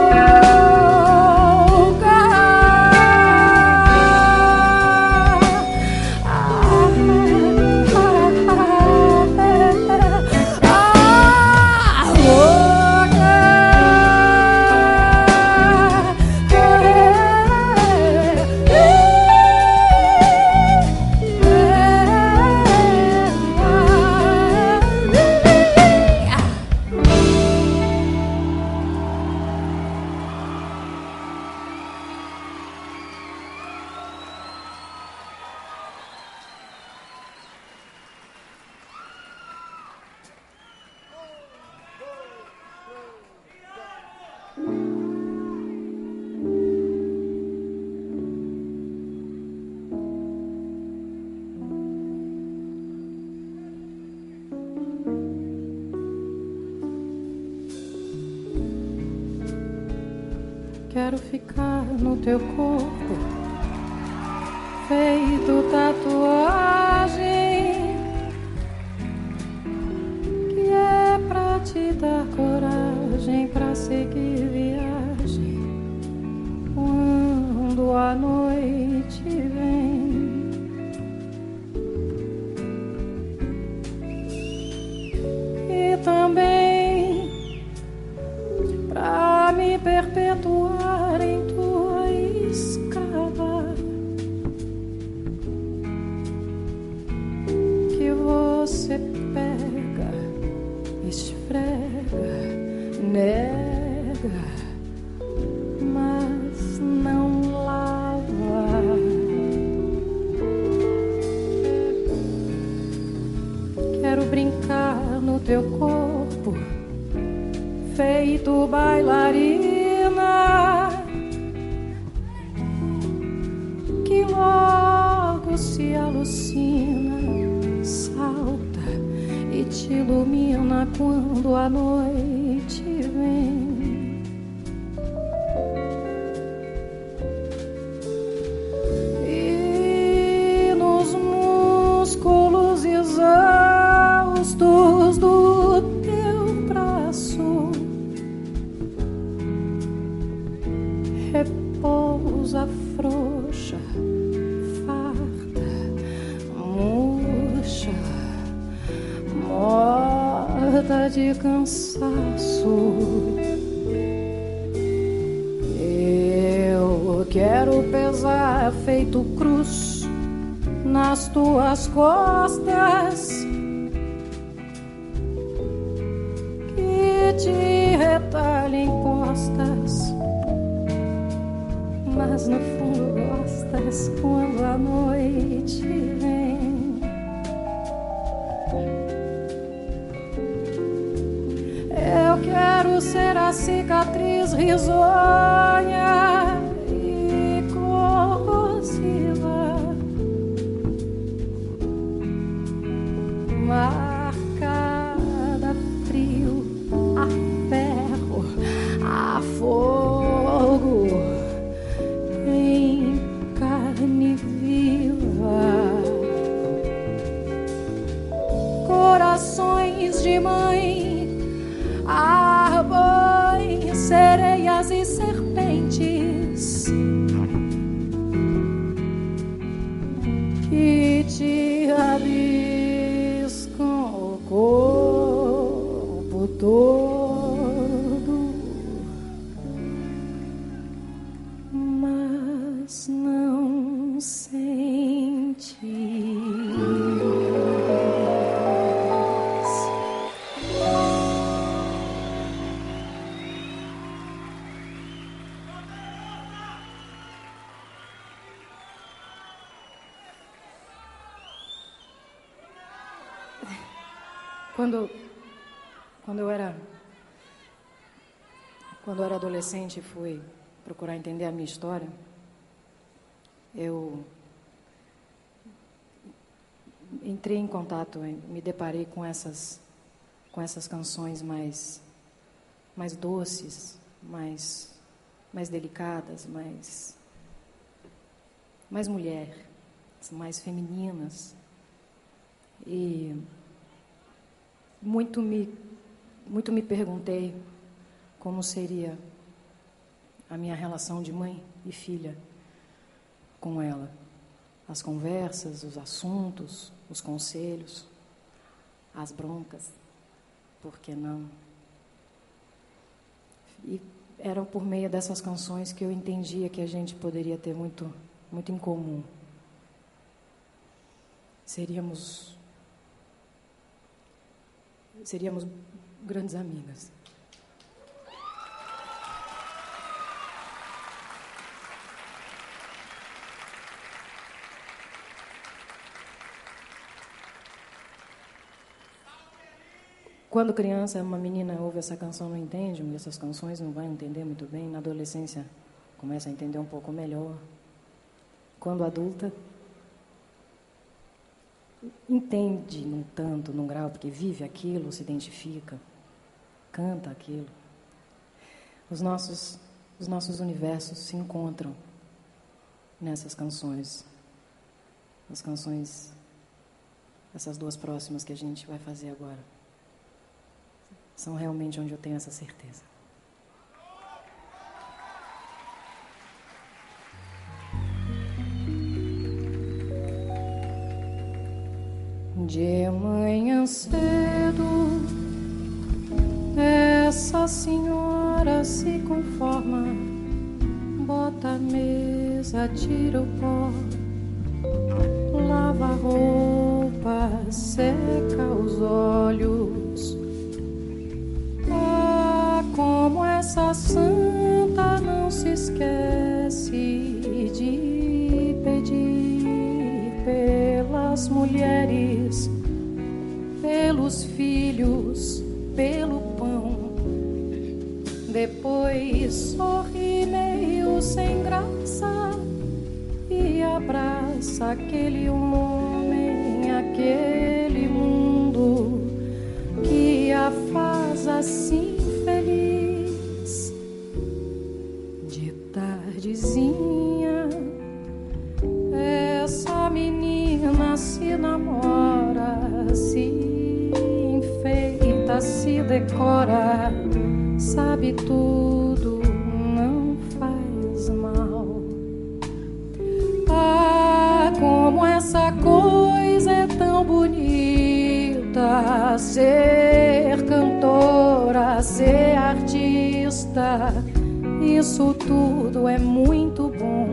Quero ficar no teu corpo, feito tatuagem, que é pra te dar coragem pra seguir viagem quando a noite vem. E também pra me perpetuar em tua escrava, que você pega, esfrega, nega, mas não lava. Quero brincar no teu corpo, feito bailarina, que logo se alucina, salta e te ilumina quando a noite vem. E nos músculos exaustos do teu braço repousa frouxa, farta, murcha, morta de cansaço. Eu quero pesar feito cruz nas tuas costas, que te retalhem costas, mas no fundo gostas quando a noite vem. Eu quero risonha e corrosiva, marcada a frio, a ferro, a fogo, em carne viva. Corações de mãe, árvores, sereias e serpentes que te rabiscam o corpo todo, mas não sente. Quando, quando eu era, quando eu era adolescente e fui procurar entender a minha história, eu entrei em contato, me deparei com essas, com essas canções mais, mais doces, mais, mais delicadas, mais, mais mulher, mais femininas. E muito me, muito me perguntei como seria a minha relação de mãe e filha com ela. As conversas, os assuntos, os conselhos, as broncas, por que não? E eram por meio dessas canções que eu entendia que a gente poderia ter muito, muito em comum. Seríamos, seríamos grandes amigas. Quando criança, uma menina ouve essa canção, não entende, essas canções não vai entender muito bem. Na adolescência, começa a entender um pouco melhor. Quando adulta, entende num tanto, num grau, porque vive aquilo, se identifica, canta aquilo. Os nossos, os nossos universos se encontram nessas canções. As canções, essas duas próximas que a gente vai fazer agora, são realmente onde eu tenho essa certeza. De manhã cedo, essa senhora se conforma, bota a mesa, tira o pó, lava a roupa, seca os olhos. Ah, como essa santa não se esquece de pedir pelas mulheres, pelos filhos, pelo pão. Depois sorri meio sem graça e abraça aquele homem, aquele mundo que a faz assim feliz. De tardezinha, essa menina se namora, se enfeita, se decora, sabe tudo, não faz mal. Ah, como essa coisa é tão bonita, ser cantora, ser artista, isso tudo é muito bom.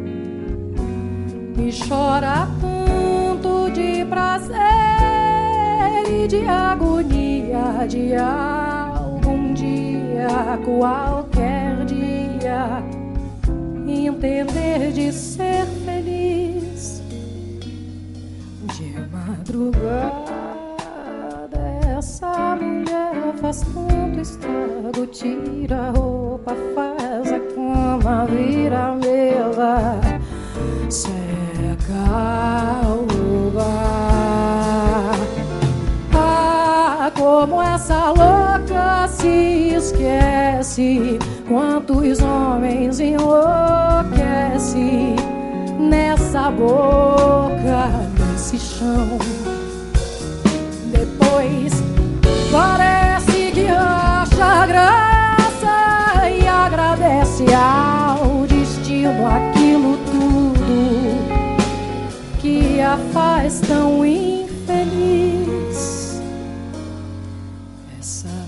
E chora tanto de prazer e de agonia, de algum dia, qualquer dia, entender de ser feliz. De madrugada, essa mulher faz tanto estrago, tira a roupa Ah, como essa louca se esquece, quantos homens enlouquece nessa boca, nesse chão. Depois parece que acha graça e agradece ao destino aquilo tudo que a faz tão infeliz. Essa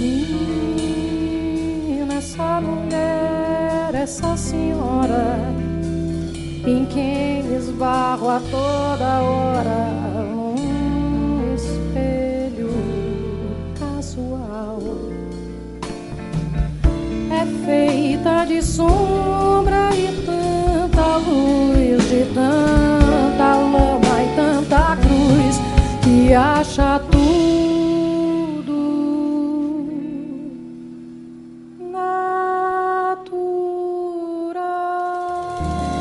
menina, essa mulher, essa senhora em quem esbarro a toda hora um espelho casual. É feita de sombra e tanta luz, de tanta lama e tanta cruz, que acha tudo natural.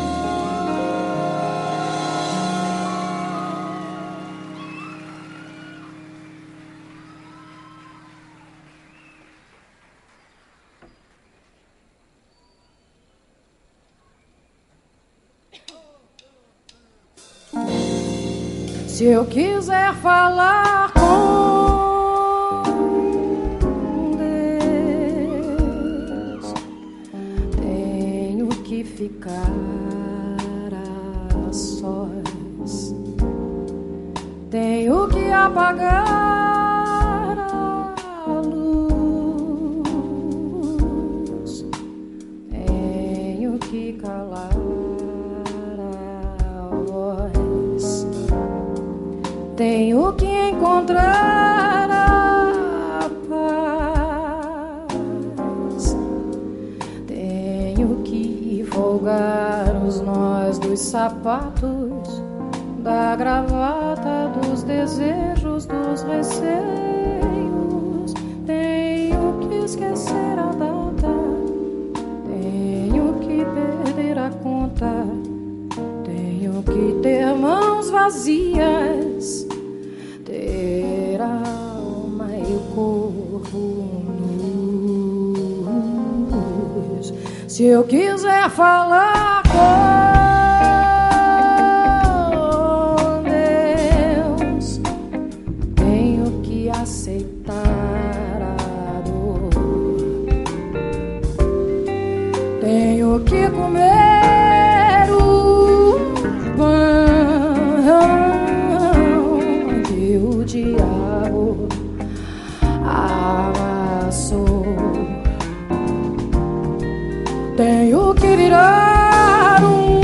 Se eu quiser falar com Deus, tenho que ficar a sós, tenho que apagar a luz, tenho que calar a voz, tenho que encontrar a paz, tenho que folgar os nós dos sapatos, da gravata, dos desejos, dos receios, tenho que esquecer a data, tenho que perder a conta, tenho que ter mãos vazias, ter a alma e o corpo nus. Se eu quiser falar com Deus, tenho que aceitar a dor, tenho que comer o pão que o diabo amassou, tenho que virar um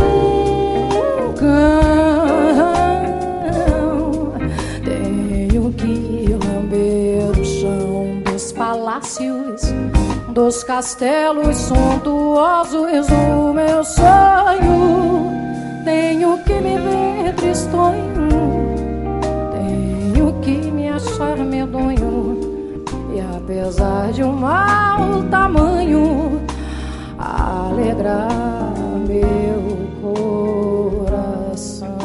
cão, tenho que lamber o chão dos palácios, dos castelos suntuosos do meu sonho, tenho que me ver tristonho, tenho que me achar medonho, e apesar de um mau tamanho, alegrar meu coração.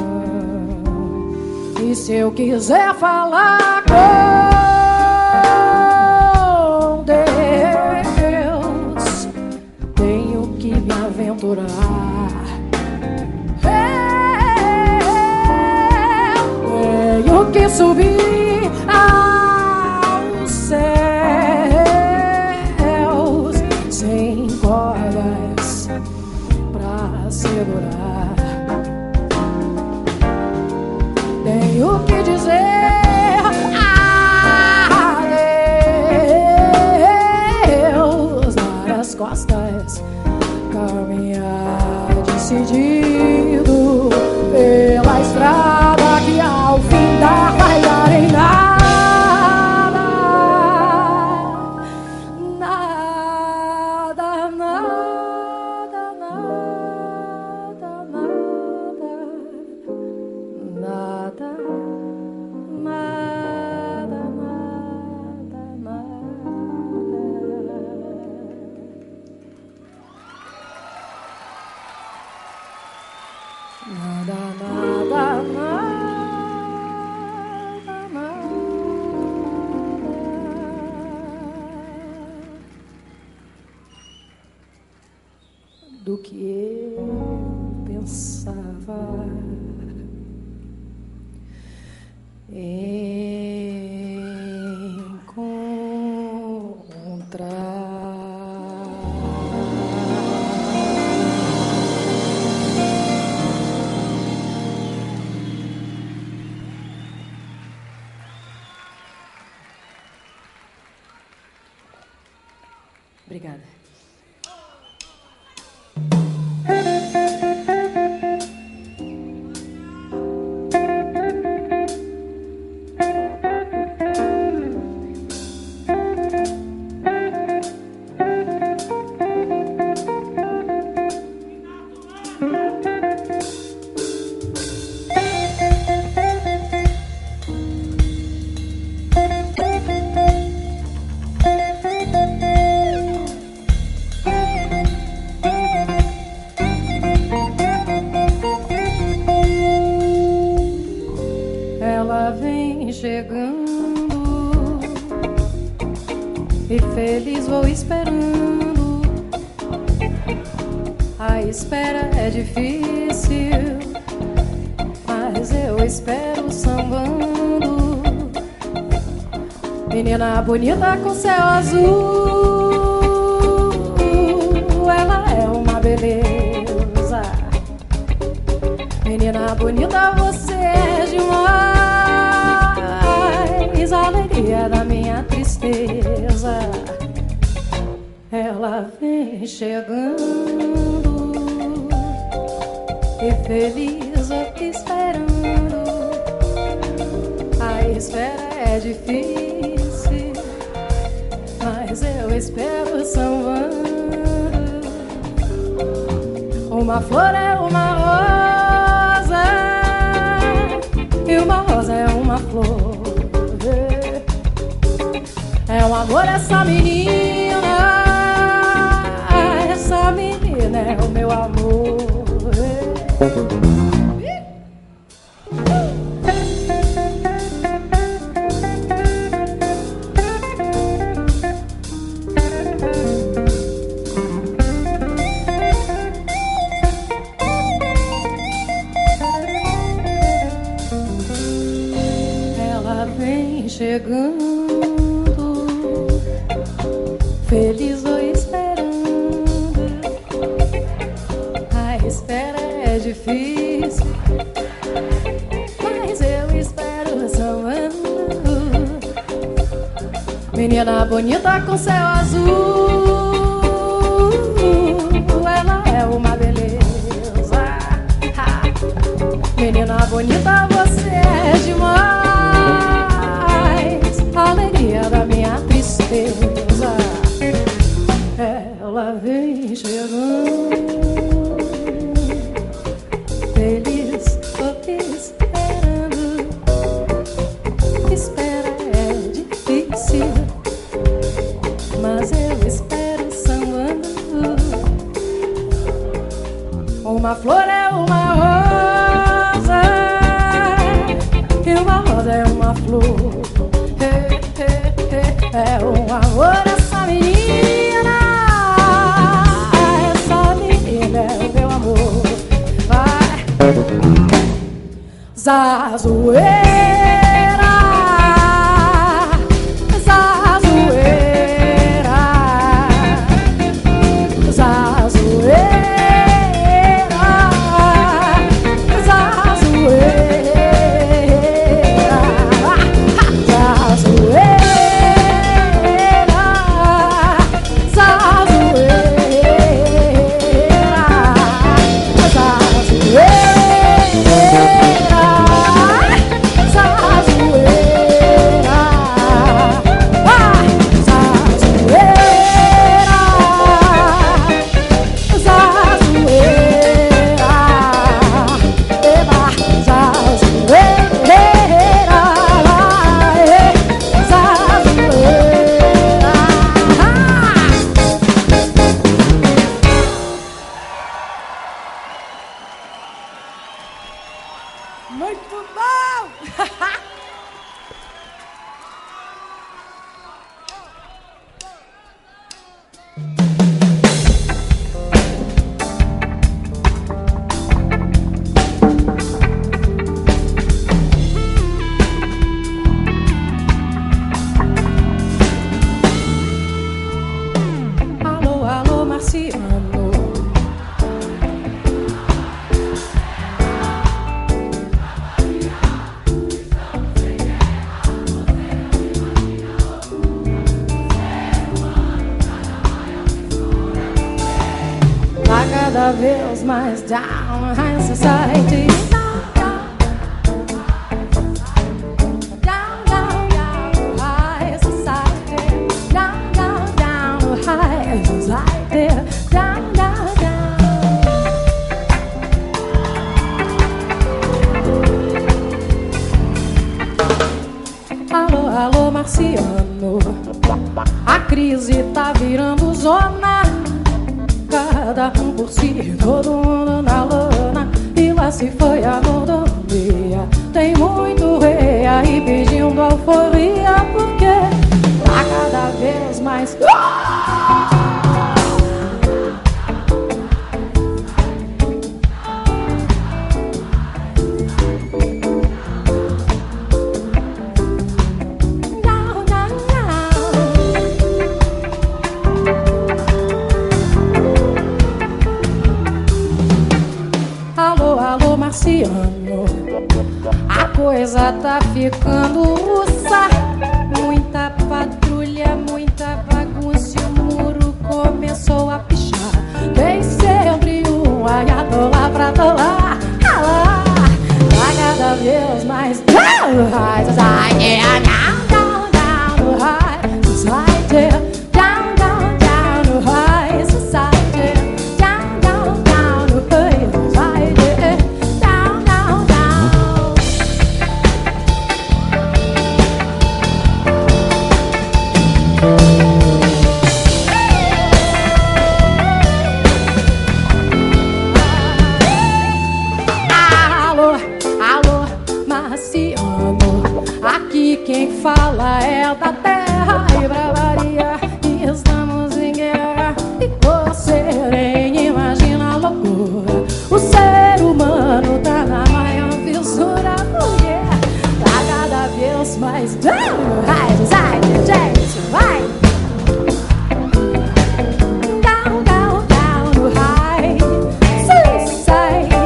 E se eu quiser falar com Deus, tenho que me aventurar, tenho que subir aos céus sem cordas pra segurar, tenho que dizer adeus, dar as costas, caminhar decidido pela estrada que ao fim dá vai dar em nada. Nada, nada, nada, nada do que eu pensava encontrar. Obrigada. Ela vem chegando e feliz vou esperando. A espera é difícil, mas eu espero sambando. Menina bonita com céu azul, ela é uma beleza. Menina bonita, você é demais, a alegria da minha tristeza. Ela vem chegando e feliz eu esperando. A espera é difícil, mas eu espero sambando. Uma flor é uma rosa e uma rosa é uma flor. É um amor essa menina, essa menina é o meu amor. Ela vem chegando, feliz vou esperando. A espera é difícil, mas eu espero sambando. Menina bonita com céu azul, ela é uma beleza. Ha! Menina bonita, você é demais, a alegria da minha tristeza. Ela vem chegando, feliz tô esperando. Espera é difícil, mas eu espero sambando. Uma flor é uma rosa e uma rosa é uma flor. É um amor essa menina, essa menina é o meu amor. Vai, Zazueira, Zazueira, Zazueira, Zazueira, Zazueira. Zazueira, Muito bom! Alô, alô, Marciano. Cada vez mais down high society. Down, down, down high society. Down, down, down high society. Down, down, down. Alô, alô, Marciano. A crise tá virando zona. Cada um por si, todo mundo na lona. E lá se foi a mordomia. Tem muito rei aí pedindo alforria. Porque tá cada vez mais. Marciano, a coisa tá ficando russa. Muita patrulha, muita bagunça. E o muro começou a pichar. Tem sempre um ayatollah pra tolar. Tá cada vez mais down high society. Down, down, down high society. Down, down, down high society. Down, down, down high society. Quem fala é da terra e bravaria. E estamos em guerra. E você nem imagina a loucura. O ser humano tá na maior fissura. Porque tá cada vez mais down high society. Gente, vai! Down, down, down high society.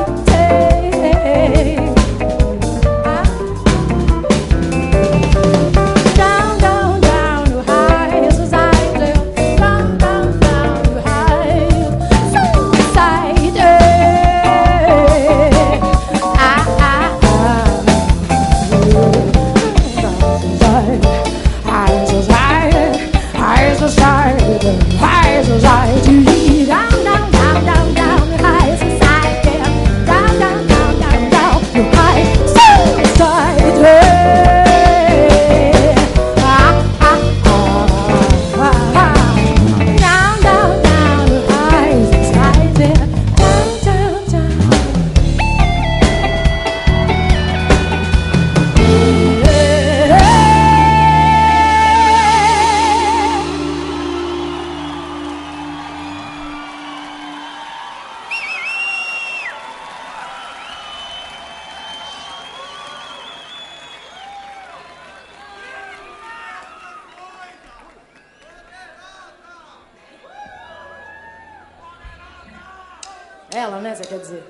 Ela, né, você quer dizer?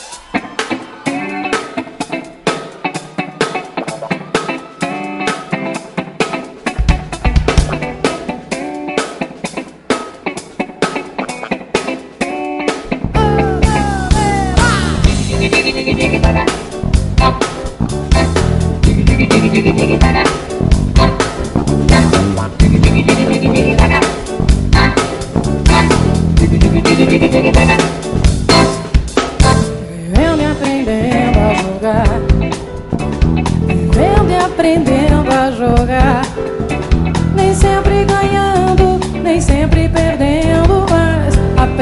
Vivendo e aprendendo a jogar, vivendo e aprendendo a jogar, nem sempre ganhando, nem sempre perdendo, mas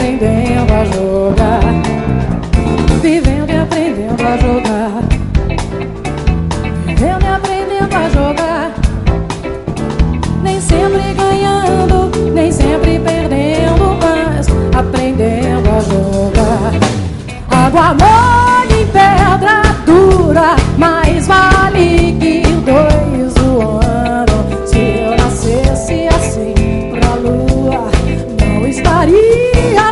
aprendendo a jogar, vivendo e aprendendo a jogar, o amor em pedra dura, mais vale que dois voando. Se eu nascesse assim pra lua, não estaria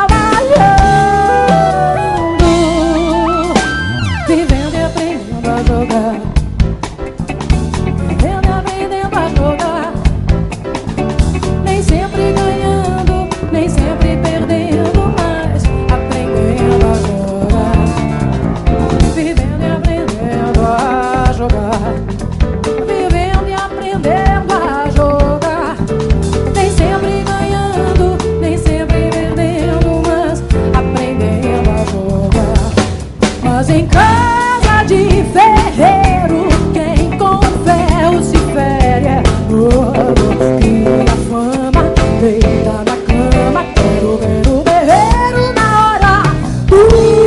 trabalhando, vivendo e aprendendo a jogar, vivendo e aprendendo a jogar, nem sempre ganhando, nem sempre perdendo, mas aprendendo a jogar, vivendo e aprendendo a jogar, vivendo e aprendendo a jogar, nem sempre ganhando, nem sempre perdendo, mas aprendendo a jogar. Mas em casa de ferreiro, quem com ferro se fere é ouro. E a fama deita na cama, quero ver o berreiro na hora do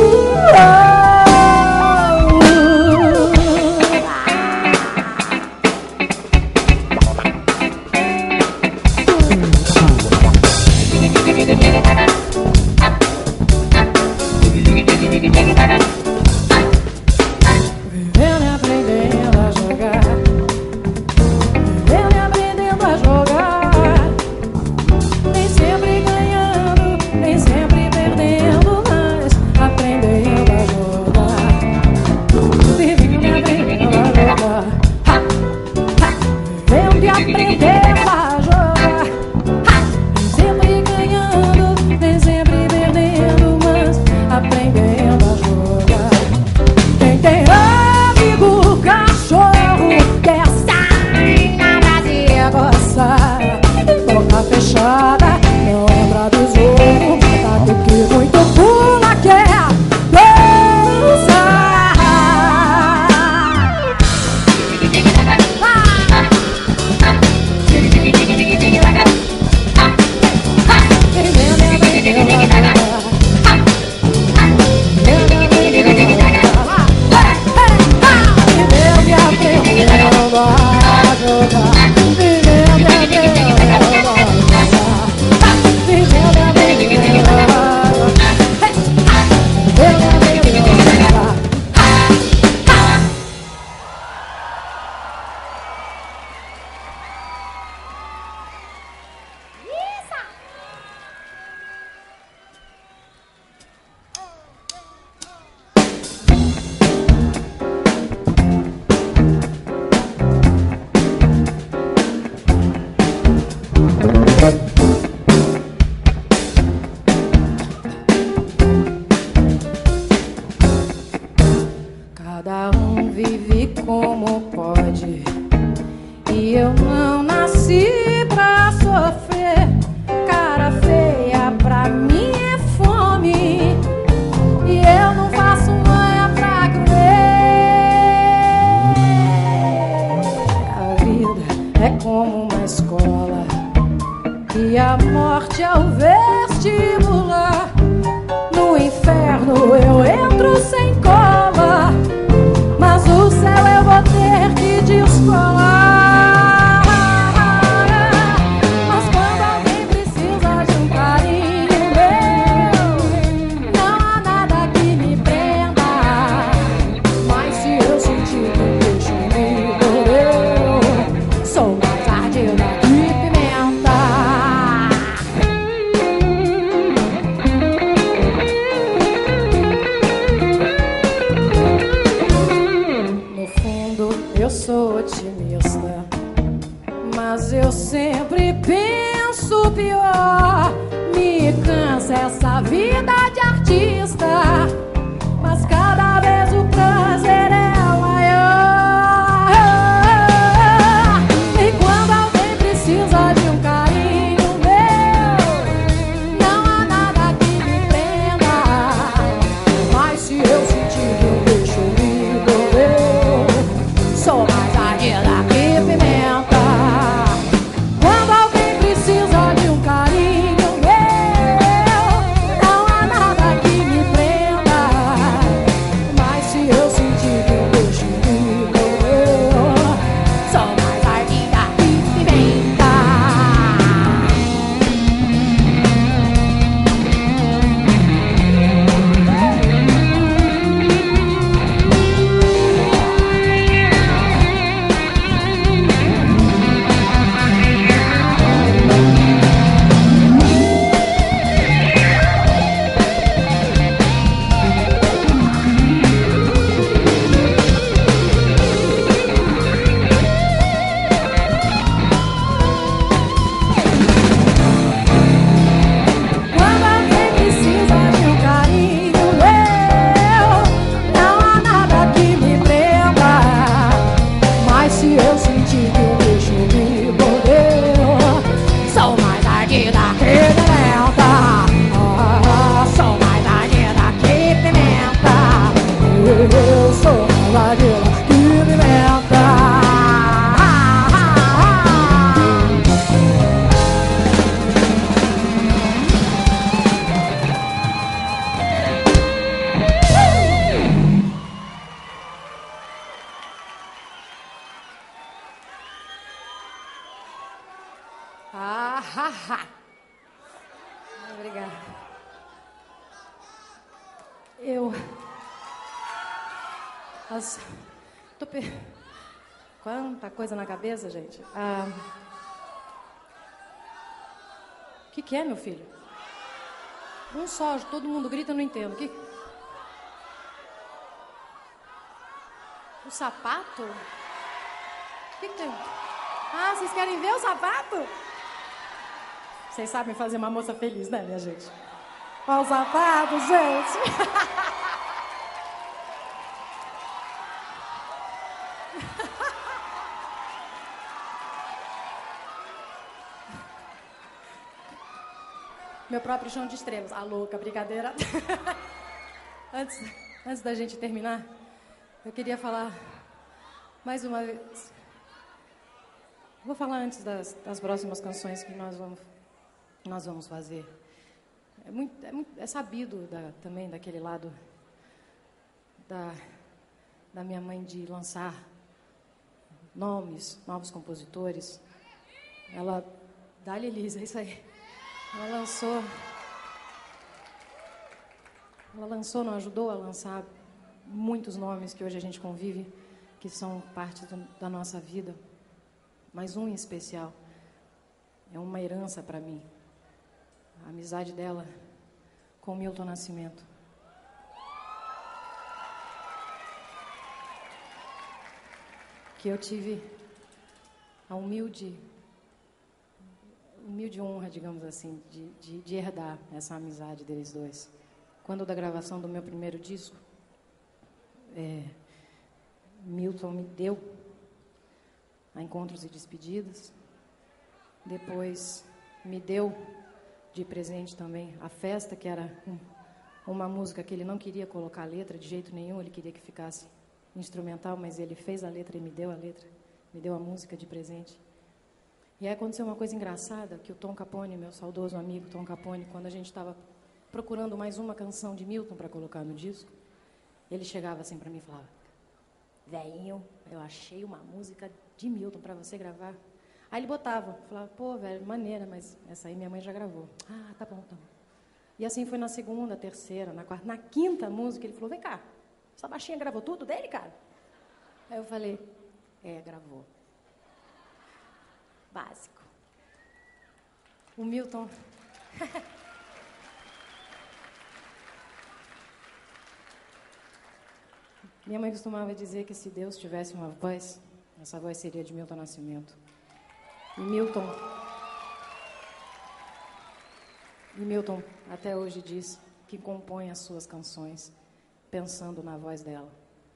vivendo e aprendendo a jogar, vivendo e aprendendo a jogar, nem sempre ganhando, nem sempre perdendo, mas aprendendo a jogar, vivendo e aprendendo a jogar, ha, ha, vivendo e aprendendo a jogar, ha, nem sempre ganhando, nem sempre perdendo, mas aprendendo a jogar. Quem tem amigo cachorro quer sair na vazia, gostar de boca fechada, não lembra do jogo, taco que muito pula quer dançar. Vivendo e aprendendo a jogar, vivendo e aprendendo a jogar, vivendo e aprendendo a jogar, vivendo e aprendendo a dançar, vivendo e aprendendo a jogar, vivendo e aprendendo a jogar. Cada um vive como pode, e eu não nasci pra sofrer. Cara feia pra mim é fome, e eu não faço manha pra comer. A vida é como uma escola, e a morte é o vestibular. No inferno eu entro sem cola, mas o céu eu vou ter que descolar. Mas quando alguém precisa de um carinho meu, não há nada que me prenda. Mas se eu sentir que o peixe me mordeu, sou mais ardida que pimenta. No fundo eu sou otimista, mas eu sempre penso pior. Me cansa essa vida de artista, mas cada vez o prazer é maior. E quando alguém precisa de um carinho meu, não há nada que me prenda. Mas se eu sentir que o peixe me mordeu, sou mais ardida que pimenta. Quando alguém precisa de um carinho meu, não há nada que me prenda. Eu... As... Tô pe... Quanta coisa na cabeça, gente. Ah... O que, que é, meu filho? Um só, todo mundo grita, eu não entendo. Que... O sapato? O que, que tem? Ah, vocês querem ver o sapato? Vocês sabem fazer uma moça feliz, né, minha gente? Olha o sapato, gente! Meu próprio chão de estrelas. Ah, louca, brincadeira. antes, antes da gente terminar, eu queria falar mais uma vez. Vou falar antes das, das próximas canções que nós vamos, nós vamos fazer. É, muito, é, muito, é sabido da, também daquele lado da, da minha mãe de lançar nomes, novos compositores. Ela... Dá-lhe, Elisa, é isso aí. Ela lançou, ela lançou, não ajudou a lançar muitos nomes que hoje a gente convive, que são parte do, da nossa vida, mas um em especial é uma herança para mim, a amizade dela com Milton Nascimento. Que eu tive a humilde humilde honra, digamos assim, de, de, de herdar essa amizade deles dois. Quando da gravação do meu primeiro disco, é, Milton me deu a Encontros e Despedidas, depois me deu de presente também a Festa, que era um, uma música que ele não queria colocar letra de jeito nenhum, ele queria que ficasse instrumental, mas ele fez a letra e me deu a letra, me deu a música de presente. E aí aconteceu uma coisa engraçada, que o Tom Capone, meu saudoso amigo Tom Capone, quando a gente estava procurando mais uma canção de Milton para colocar no disco, ele chegava assim para mim e falava: velhinho, eu achei uma música de Milton para você gravar. Aí ele botava, falava: pô, velho, maneira, mas essa aí minha mãe já gravou. Ah, tá bom, tá bom. E assim foi na segunda, terceira, na quarta, na quinta música, ele falou: vem cá, essa baixinha gravou tudo dele, cara? Aí eu falei: é, gravou. Básico. O Milton... Minha mãe costumava dizer que se Deus tivesse uma voz, essa voz seria de Milton Nascimento. E Milton... E Milton até hoje diz que compõe as suas canções pensando na voz dela.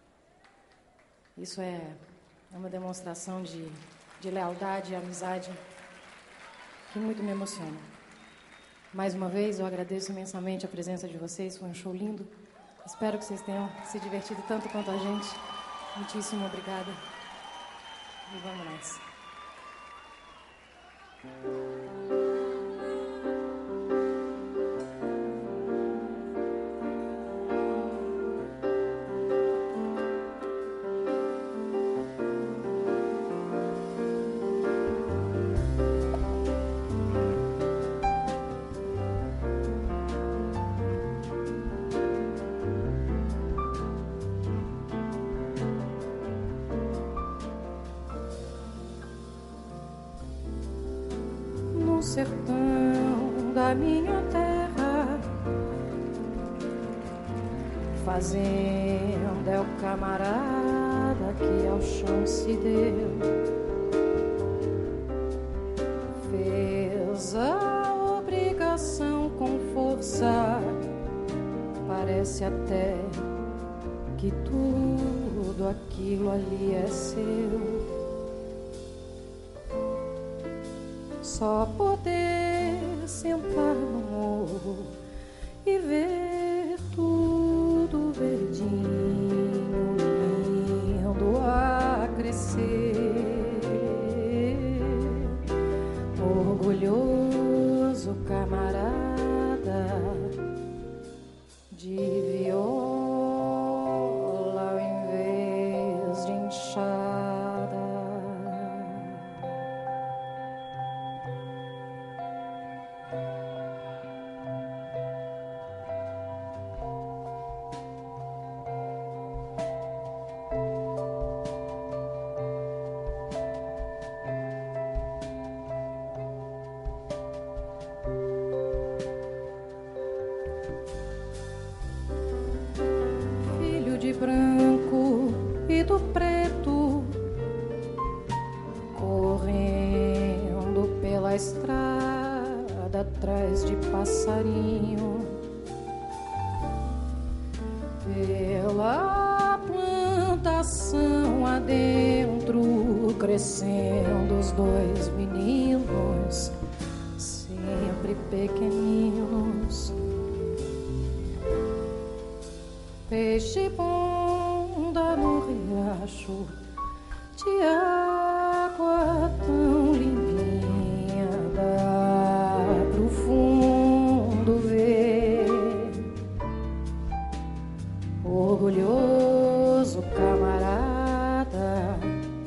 Isso é uma demonstração de... de lealdade e amizade que muito me emociona. Mais uma vez, eu agradeço imensamente a presença de vocês, foi um show lindo. Espero que vocês tenham se divertido tanto quanto a gente. Muitíssimo obrigada. E vamos nessa. Sertão da minha terra, fazenda é o camarada que ao chão se deu, fez a obrigação com força, parece até que tudo aquilo ali é seu. Só poder sentar no morro e ver tudo verdinho, lindo a crescer. Orgulhoso camarada de viola ao invés de enxada. atrás de passarinho, pela plantação adentro, crescendo os dois meninos, sempre pequeninos. Peixe bunda no riacho, de água tão limpinha, dá pro fundo ver. Orgulhoso camarada,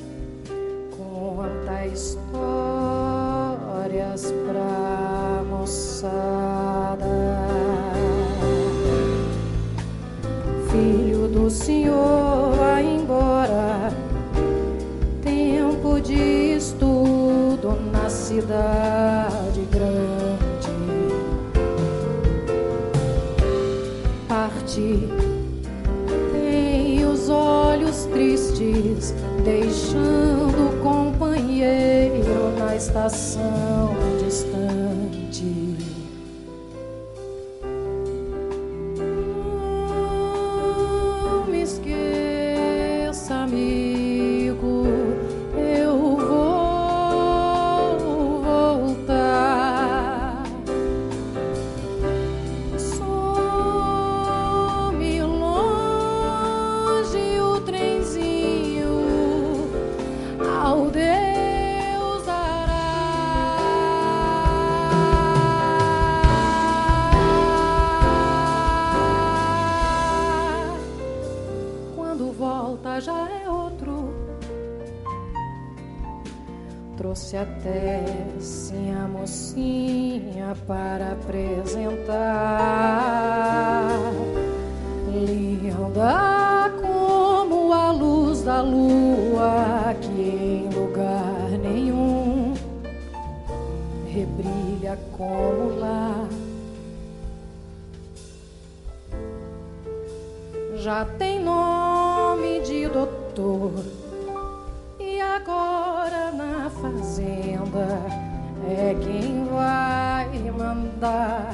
conta histórias pra moçada. Filho do senhor, vai embora, tempo de estudo na cidade grande. Parte, tem os olhos tristes, deixando o companheiro na estação distante. Não me esqueça, amigo, eu vou voltar. Some longe o trenzinho, ao Deus dará. Quando volta já é outro. Trouxe até sim a mocinha para apresentar, linda como a luz da lua, que em lugar nenhum rebrilha como lá. Já tem nome de doutor, e agora na fazenda é quem vai mandar.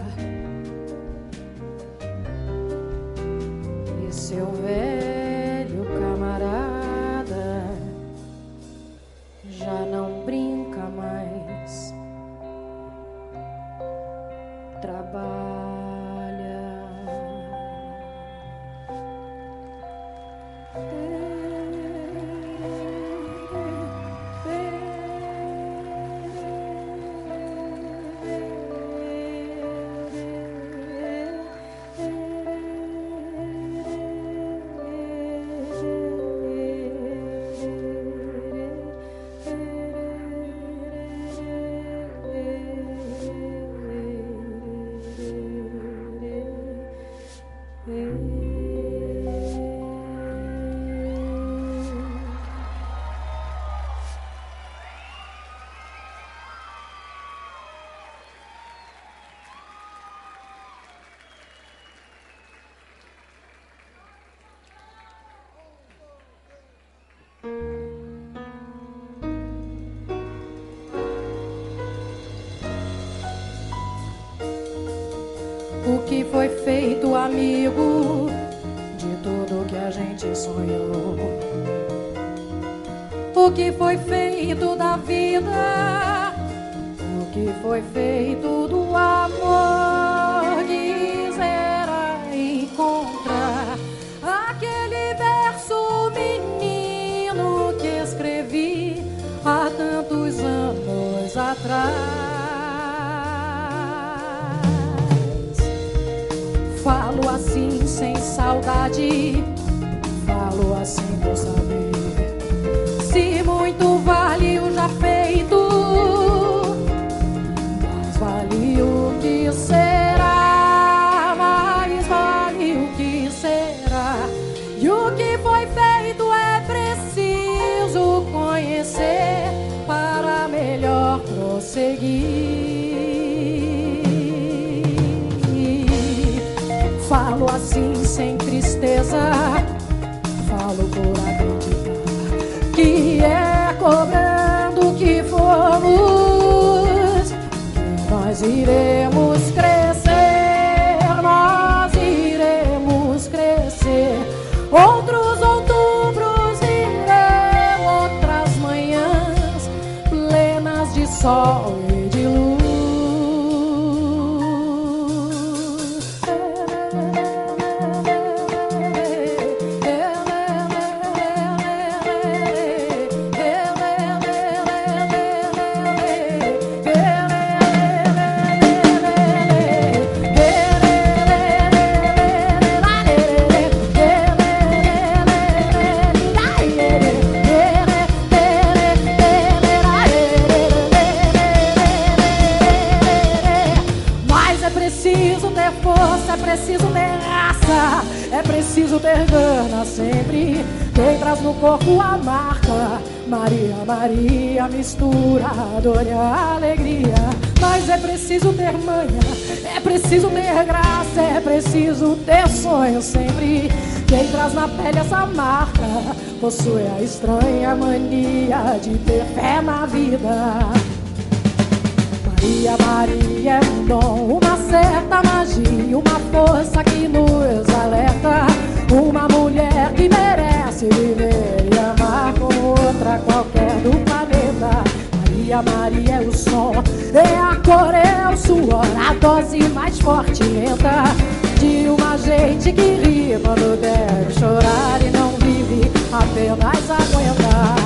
E seu velho camarada já não brinca mais, trabalha. O que foi feito, amigo, de tudo que a gente sonhou? O que foi feito da vida? O que foi feito do amor? Quisera encontrar aquele verso, menino, que escrevi há tantos anos atrás. Falo assim sem saudade, falo assim por saber se muito vale o já feito, mais vale o que será, mais vale o que será. E o que foi feito é preciso conhecer para melhor prosseguir. Falo assim sem tristeza, falo por acreditar que é cobrando que fomos, que nós iremos crescer, nós iremos crescer. Outros outubros virão, outras manhãs plenas de sol e de luz. É preciso ter raça, é preciso ter gana sempre. Quem traz no corpo a marca Maria, Maria, mistura dor e alegria. Mas é preciso ter manha, é preciso ter graça, é preciso ter sonho sempre. Quem traz na pele essa marca possui a estranha mania de ter fé na vida. Maria, Maria é um dom, uma certa magia, uma força que nos alerta. Uma mulher que merece viver e amar como outra qualquer do planeta. Maria, Maria é o som, é a cor, é o suor, a dose mais forte e lenta de uma gente que ri quando deve chorar e não vive, apenas aguenta.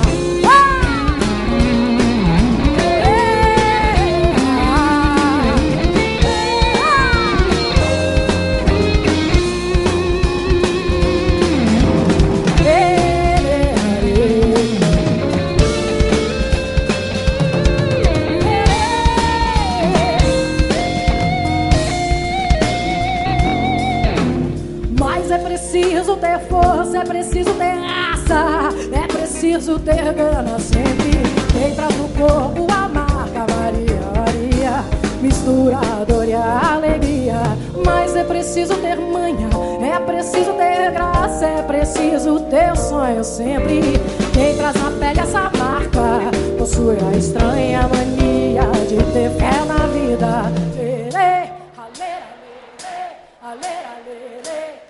É preciso ter força, é preciso ter raça, é preciso ter gana sempre. Quem traz no corpo a marca Maria, Maria, mistura a dor e a alegria. Mas é preciso ter manha, é preciso ter graça, é preciso ter sonho sempre. Quem traz na pele essa marca possui a estranha mania de ter fé na vida. Lê, alê, alê, alê.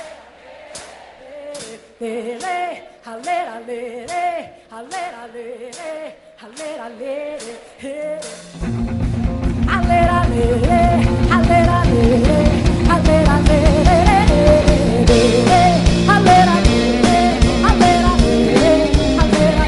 Lele, halera, lele, halera, lele, halera, lele, halera, lele, halera, lele, halera, lele, halera, lele, halera, lele, halera,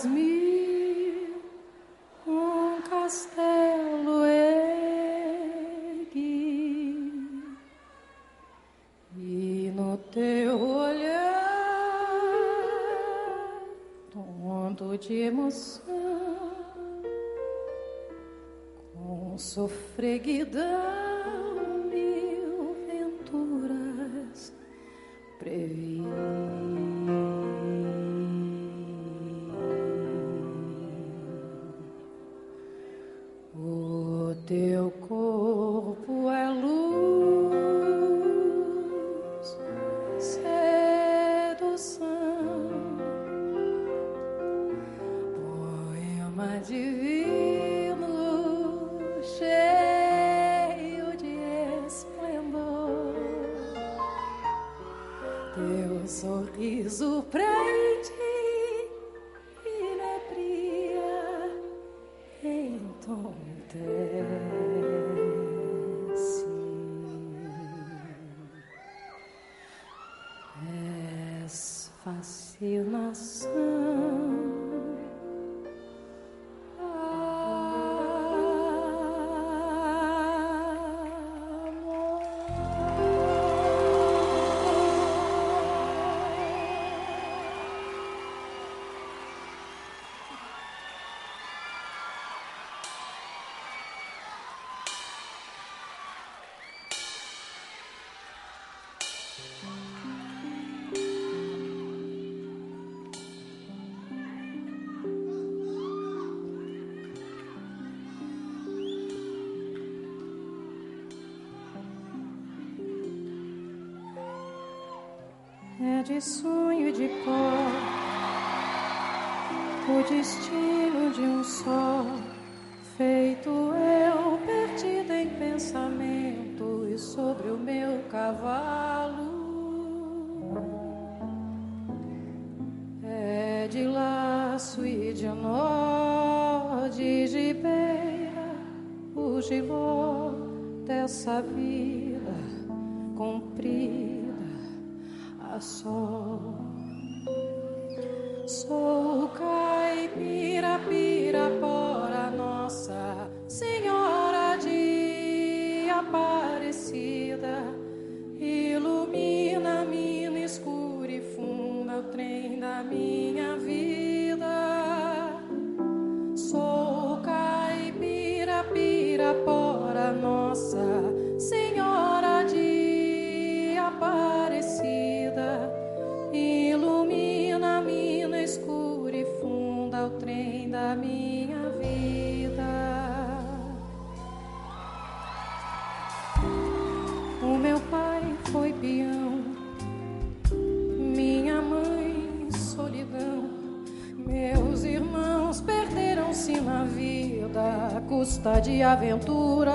faz-me um castelo ergue, e no teu olhar tondo de emoção, com sofreguidão mil venturas previ. O teu corpo é luz, sedução, poema divino, cheio de esplendor. Teu sorriso prende, inebria, entontece. És fascinação. É de sonho e de pó o destino de um só, feito eu perdido em pensamentos sobre o meu cavalo. É de laço e de nó, de gibeira, o giló dessa vida comprida a sol. Sou caipira, pirapora, Nossa Senhora de Aparecida, ilumina a mina escura e funda o trem da minha vida. Sou caipira, pirapora, Nossa Senhora de Aparecida, ilumina a mina escura e funda o trem da minha vida. O meu pai foi peão, minha mãe solidão, meus irmãos perderam-se na vida à custa de aventuras.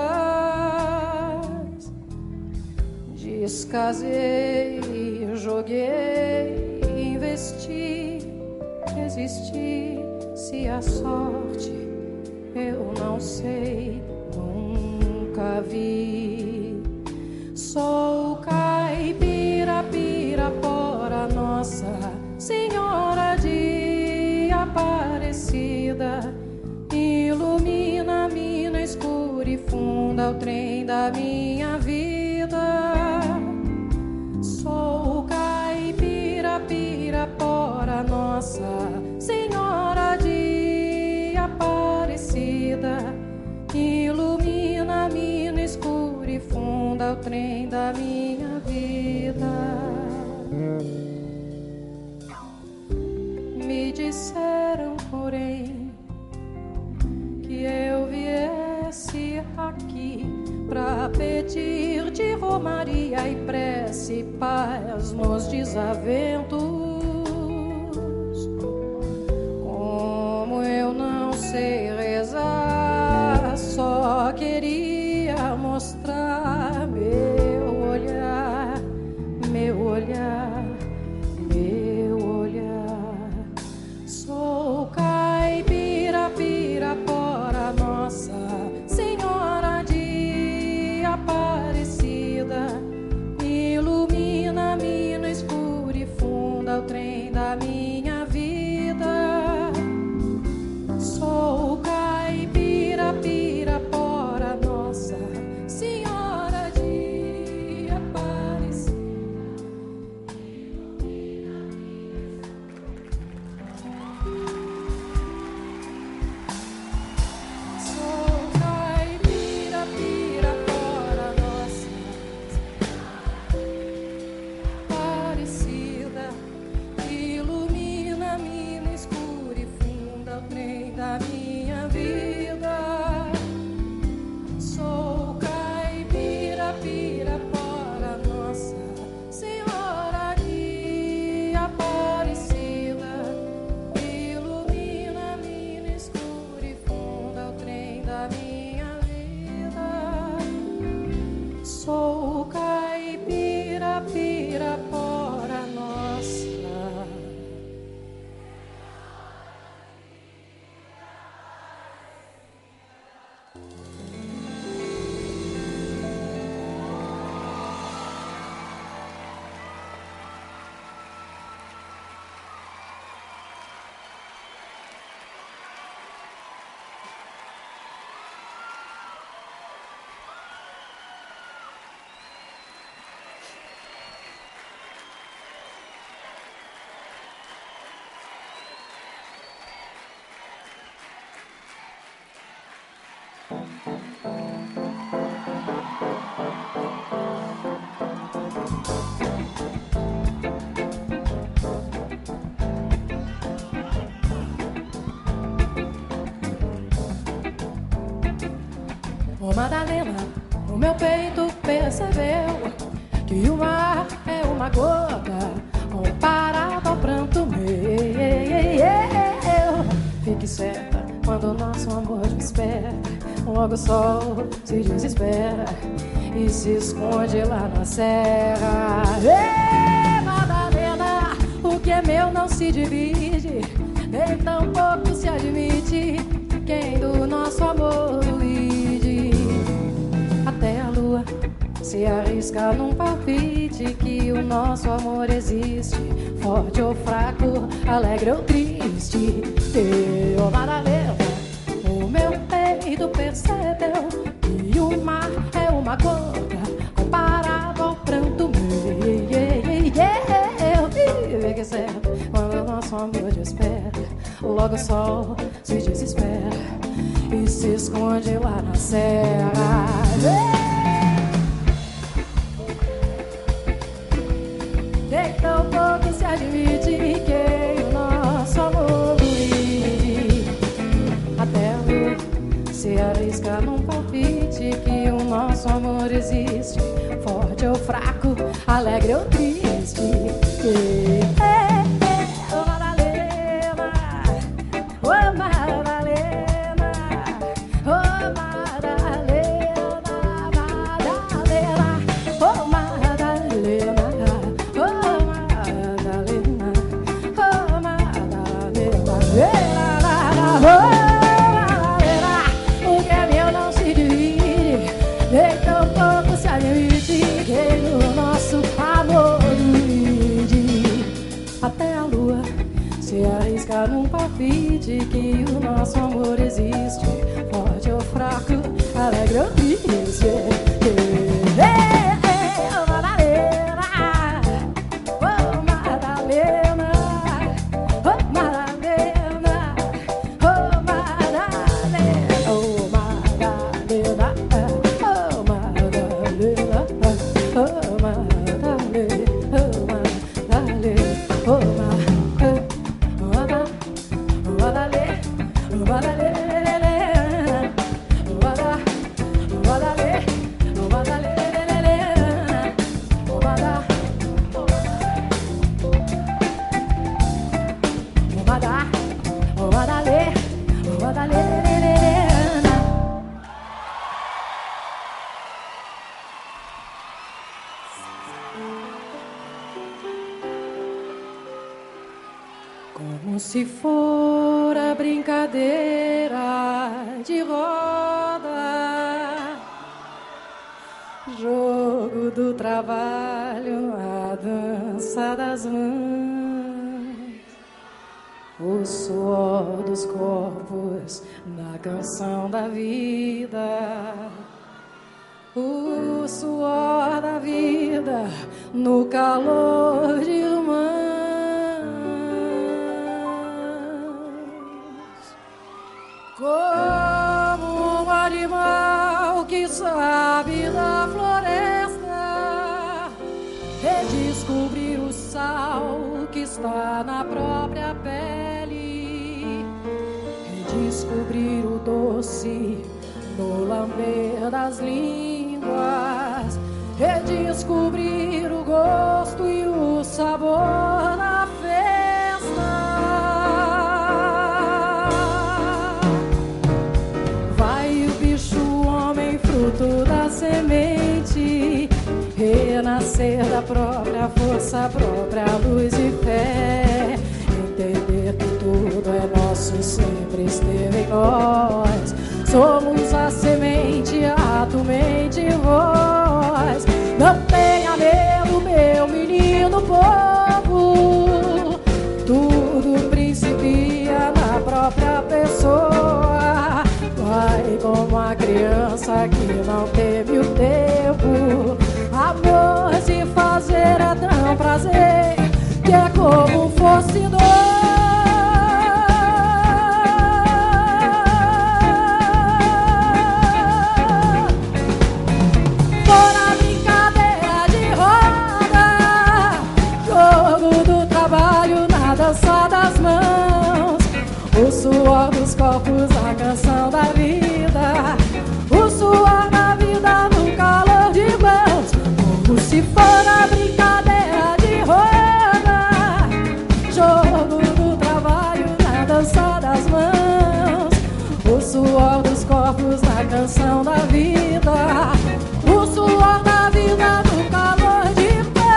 Descasei, joguei, investi, resisti. Se a sorte eu não sei, nunca vi. Sou caipira, pirapora, Nossa Senhora de Aparecida, ilumina a mina escura e funda o trem da minha vida. Sou caipira, pirapora, Nossa Senhora de Aparecida, ilumina a mina escura e funda o trem da minha vida. Me disseram, porém, que eu viesse aqui pra pedir de romaria e prece paz nos desaventos. Como eu não sei rezar, só queria mostrar meu olhar, meu olhar, meu olhar. Sou caipira, pirapora, Nossa Senhora de Aparecida, ilumina a mina escura e funda o trem da minha vida. Ô Madalena, o meu peito percebeu que o mar é uma gota comparado ao pranto meu. Fique certa, quando o nosso amor desperta, logo o sol se desespera e se esconde lá na serra. Ei, Madalena, o que é meu não se divide, nem tão pouco se admite quem do nosso amor lide. Até a lua se arrisca num palpite que o nosso amor existe, forte ou fraco, alegre ou triste. Eu, Madalena, o meu peito percebeu que o mar é uma gota comparado ao pranto meu. Fique certo, quando o nosso amor desperta, logo o sol se desespera e se esconde lá na serra. Nem tão pouco se admite que o nosso amor vive. Até a lua se arrisca num palpite que o nosso amor existe, forte ou fraco, alegre ou triste. E, é, é, oh Madalena, oh Madalena, oh Madalena, Madalena, oh Madalena, oh Madalena, oh Madalena, Madalena, o que é meu não se divide, nem tão pouco se admite que no nosso amor divide. Até a lua se arrisca num palpite que o nosso amor existe, forte ou fraco, alegre ou triste. Como se for a brincadeira de roda, jogo do trabalho, a dança das mãos, o suor dos corpos na canção da vida, o suor da vida no calor de mãos. Como um animal que sabe da floresta, redescobrir o sal que está na própria pele, redescobrir o doce no lamber das línguas, redescobrir o gosto e o sabor da festa. Fruto da semente, renascer da própria força, própria luz e fé, entender que tudo é nosso, sempre esteve em nós. Somos a semente, ato, mente e voz. Não tenha medo, meu menino povo, tudo principia na própria pessoa. Vai como a criança que não teve o tempo. Amor se fazer é tão prazer que é como fosse dor. For a brincadeira de roda, jogo do trabalho na dança das mãos, o suor dos corpos, a canção da vida, o suor canção da vida. O suor da vida no calor de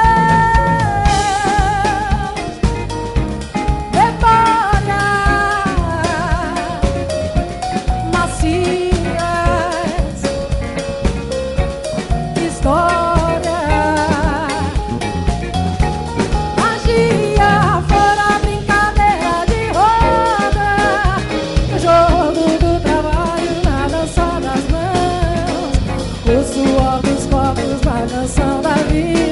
Deus. Memórias macias, história, magia, fora brincadeira de roda, o jogo do trabalho na dança das mãos, o suor dos corpos na canção da vida.